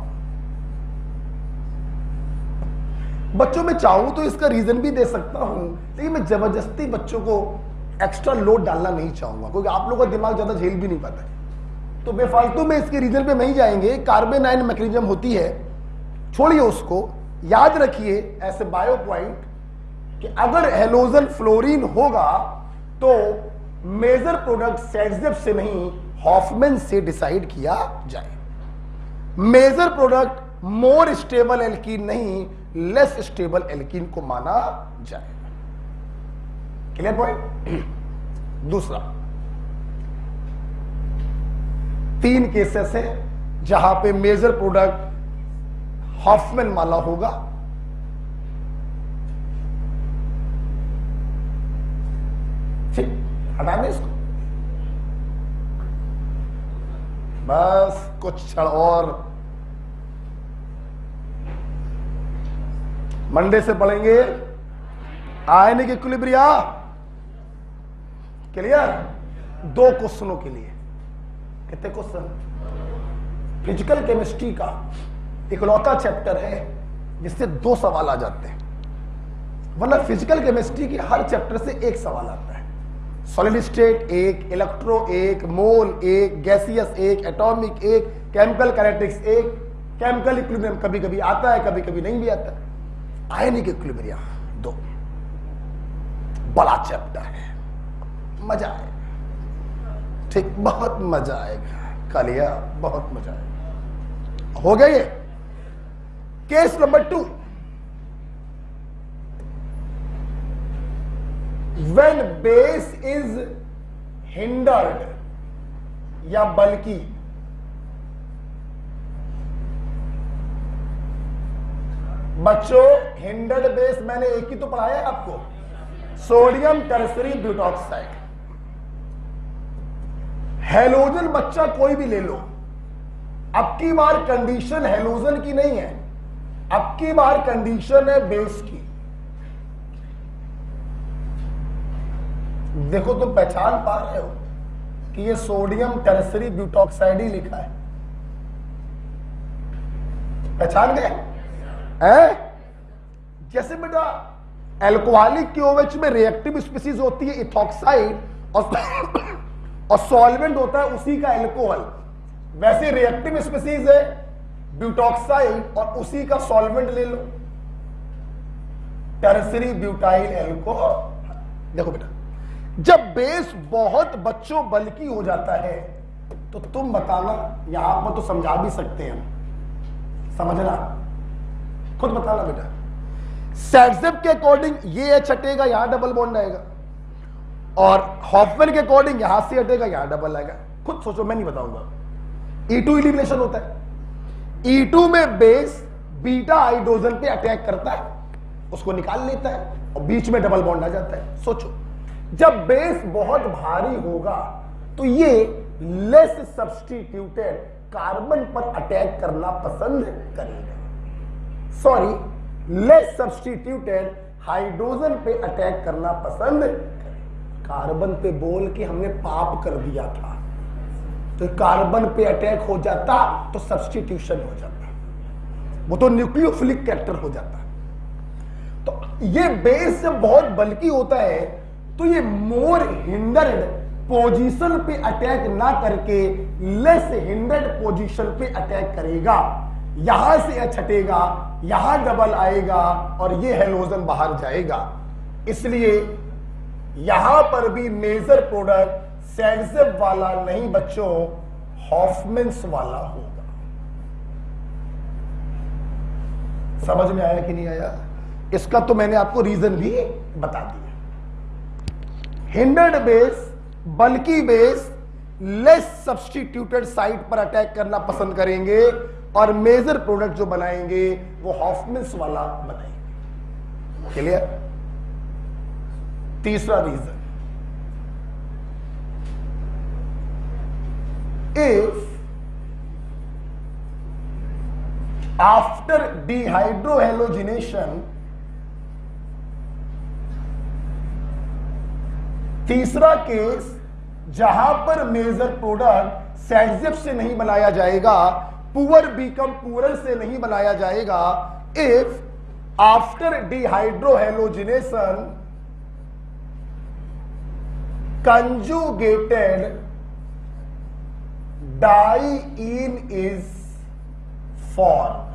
A: बच्चों में चाहूं तो इसका रीजन भी दे सकता हूं, लेकिन मैं जबरदस्ती बच्चों को एक्स्ट्रा लोड डालना नहीं चाहूंगा, क्योंकि आप लोगों का दिमाग ज्यादा झेल भी नहीं पाता है। तो बेफालतू में इसके रीजन पे नहीं जाएंगे। कार्बेनाइन मैकेनिज्म होती है, छोड़िए उसको। याद रखिए ऐसे बायो पॉइंट कि अगर हेलोजन फ्लोरीन होगा तो मेजर प्रोडक्ट सेटजेप से नहीं, हॉफमैन से डिसाइड किया जाए। Major product more stable alkene नहीं, लेस स्टेबल एल्कीन को माना जाए। Clear point. दूसरा, तीन केसेस है जहां पे मेजर प्रोडक्ट हॉफमैन माना होगा। ठीक, हटा दें इसको। बस कुछ क्षण और, मंडे से पढ़ेंगे आयनिक इक्विलिब्रिया। क्लियर। दो क्वेश्चनों के लिए, कितने क्वेश्चन? फिजिकल केमिस्ट्री का इकलौता चैप्टर है जिससे दो सवाल आ जाते हैं, वरना फिजिकल केमिस्ट्री के हर चैप्टर से एक सवाल आता है। सॉलिड स्टेट एक, इलेक्ट्रो एक, मोल एक, गैसियस एक, एटॉमिक एक, केमिकल कैरेक्टरिस्टिक्स एक, केमिकल इक्विलिब्रियम कभी कभी आता है, कभी कभी नहीं भी आता है। आयनिक इक्विलिब्रियम दो, बड़ा चैप्टर है, मजा आएगा। ठीक, बहुत मजा आएगा। कालिया, बहुत मजा आएगा। हो गया ये case number two. When base is hindered या बल्कि, बच्चों हिंडर्ड बेस मैंने एक ही तो पढ़ाया है आपको, सोडियम टर्सरी ब्यूटॉक्साइड। हेलोजन बच्चा कोई भी ले लो, अब की बार कंडीशन हेलोजन की नहीं है, अब की बार कंडीशन है बेस की। देखो तुम पहचान पा रहे हो कि ये सोडियम टर्सरी ब्यूटॉक्साइड ही लिखा है, पहचान गए हैं? जैसे बेटा एल्कोहलिक के ओएच में रिएक्टिव स्पीसीज होती है इथॉक्साइड और और सॉल्वेंट होता है उसी का एल्कोहल, वैसे रिएक्टिव स्पीसीज है ब्यूटॉक्साइड और उसी का सॉल्वेंट ले लो, टर्सरी ब्यूटाइल एल्कोहल। देखो बेटा, जब बेस बहुत बच्चों बल्कि हो जाता है तो तुम बताना, यहां पर तो समझा भी सकते हैं, समझना खुद बताना बेटा। सेटजेप के अकॉर्डिंग ये एच हटेगा, यहां डबल बॉन्ड आएगा, और हॉफमैन के अकॉर्डिंग यहां से हटेगा, यहां डबल आएगा। खुद सोचो, मैं नहीं बताऊंगा। ई टू इलिमिनेशन होता है। ई टू में बेस बीटा हाइड्रोजन पे अटैक करता है, उसको निकाल लेता है और बीच में डबल बॉन्ड आ जाता है। सोचो, जब बेस बहुत भारी होगा तो ये लेस सब्स्टिट्यूटेड कार्बन पर अटैक करना पसंद करेगा, सॉरी लेस सब्स्टिट्यूटेड हाइड्रोजन पे अटैक करना पसंद करेगा। कार्बन पे बोल के हमने पाप कर दिया था, तो कार्बन पे अटैक हो जाता तो सब्स्टिट्यूशन हो जाता, वो तो न्यूक्लियोफिलिक कैरेक्टर हो जाता। तो ये बेस जब बहुत बल्कि होता है तो ये मोर हिंडर्ड पोजीशन पे अटैक ना करके लेस हिंडर्ड पोजीशन पे अटैक करेगा। यहां से छटेगा, यहां डबल आएगा और ये हैलोजन बाहर जाएगा। इसलिए यहां पर भी मेजर प्रोडक्ट सैडजेब वाला नहीं बच्चों, हॉफमैन्स वाला होगा। समझ में आया कि नहीं आया? इसका तो मैंने आपको रीजन भी बता दिया। हिंडर्ड बेस, बल्कि बेस लेस सब्स्टिट्यूटेड साइट पर अटैक करना पसंद करेंगे और मेजर प्रोडक्ट जो बनाएंगे वो हॉफमैन्स वाला बनाएंगे। क्लियर? तीसरा रीजन, इफ आफ्टर डिहाइड्रोहेलोजिनेशन, तीसरा केस जहां पर मेजर प्रोडक्ट सैडजेब से नहीं बनाया जाएगा, पुअर बीकम पुअरर से नहीं बनाया जाएगा, if after dehydrohalogenation conjugated diene is form.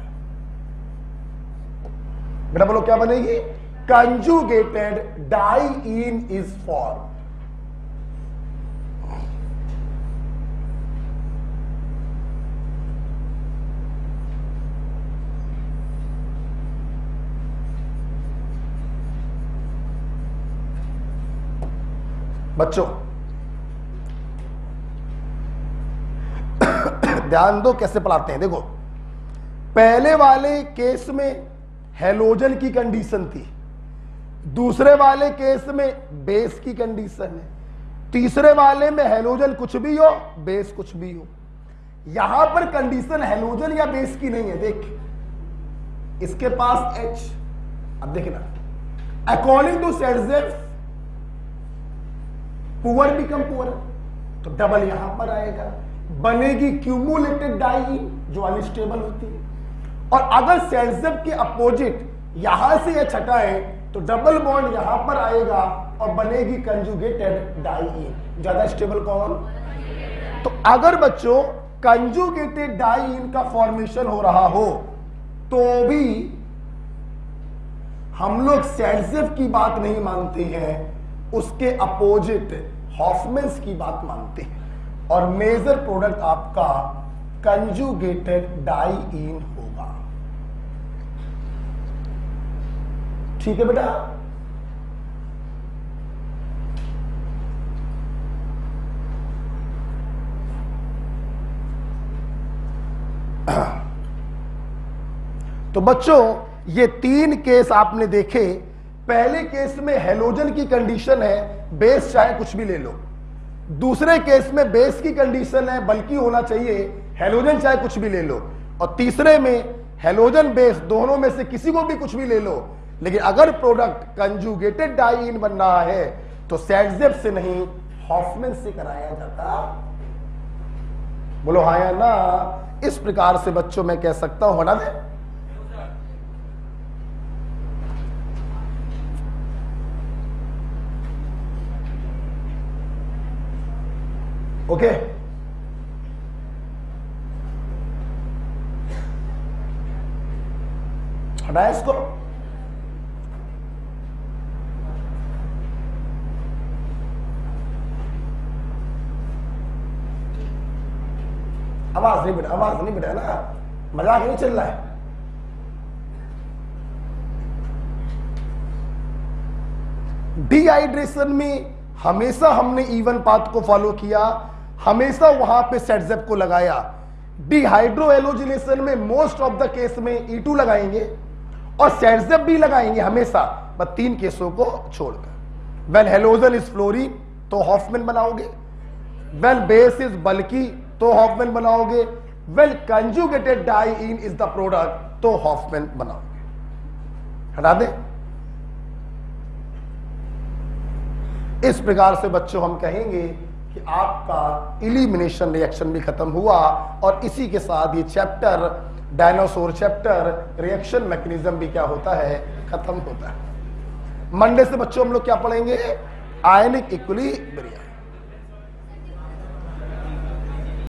A: बेटा बोलो क्या बनेगी? Conjugated diene is form. बच्चों ध्यान दो कैसे पढ़ाते हैं। देखो, पहले वाले केस में हैलोजन की कंडीशन थी, दूसरे वाले केस में बेस की कंडीशन है, तीसरे वाले में हैलोजन कुछ भी हो बेस कुछ भी हो। यहां पर कंडीशन हैलोजन या बेस की नहीं है। देख, इसके पास H, अब देखना, according to Saytzeff poor become poor, तो डबल यहां पर आएगा, बनेगी क्यूमुलेटेड डाइईन जो अनस्टेबल होती है। और अगर सैडजेब के अपोजिट यहां से ये छटाए तो डबल बॉन्ड यहां पर आएगा और बनेगी कंजुगेटेड डाइईन। ज्यादा स्टेबल कौन? तो अगर बच्चों कंजुगेटेड डाइईन का फॉर्मेशन हो रहा हो तो भी हम लोग सैडजेब की बात नहीं मानते हैं, उसके अपोजिट हॉफमैन्स की बात मानते हैं और मेजर प्रोडक्ट आपका कंजुगेटेड डाइईन होगा। ठीक है बेटा? तो बच्चों ये तीन केस आपने देखे। पहले केस में हैलोजन की कंडीशन है, बेस चाहे कुछ भी ले लो। दूसरे केस में बेस की कंडीशन है, बल्कि होना चाहिए, हैलोजन चाहे कुछ भी ले लो। और तीसरे में हैलोजन बेस दोनों में से किसी को भी कुछ भी ले लो, लेकिन अगर प्रोडक्ट कंजुगेटेड डाइईन बन रहा है तो सैडजेब से नहीं हॉफमैन से कराया जाता। बोलो हाँ या ना? इस प्रकार से बच्चों मैं कह सकता हूं, हटा दे। ओके, हटाया इसको। आवाज नहीं बेटा, आवाज नहीं बेटा, ना मजाक नहीं चल रहा है। डिहाइड्रेशन में हमेशा हमने इवन पाथ को फॉलो किया। हमेशा वहां पे सेटजेप को लगाया। डिहाइड्रो एलोजिनेशन में मोस्ट ऑफ द केस में ई टू लगाएंगे और सेटजेप भी लगाएंगे हमेशा, बस तीन केसों को छोड़कर। वेल हेलोजन इज फ्लोरीन तो हॉफमैन बनाओगे, वेल बेस इज बल्की तो हॉफमैन बनाओगे, well conjugated diene is the product तो हॉफमैन बनाओगे। हटा दे। इस प्रकार से बच्चों हम कहेंगे कि आपका इलिमिनेशन रिएक्शन भी खत्म हुआ और इसी के साथ ये chapter dinosaur chapter reaction mechanism भी क्या होता है, खत्म होता है। मंडे से बच्चों हम लोग क्या पढ़ेंगे, आयनिक इक्विलिब्रियम।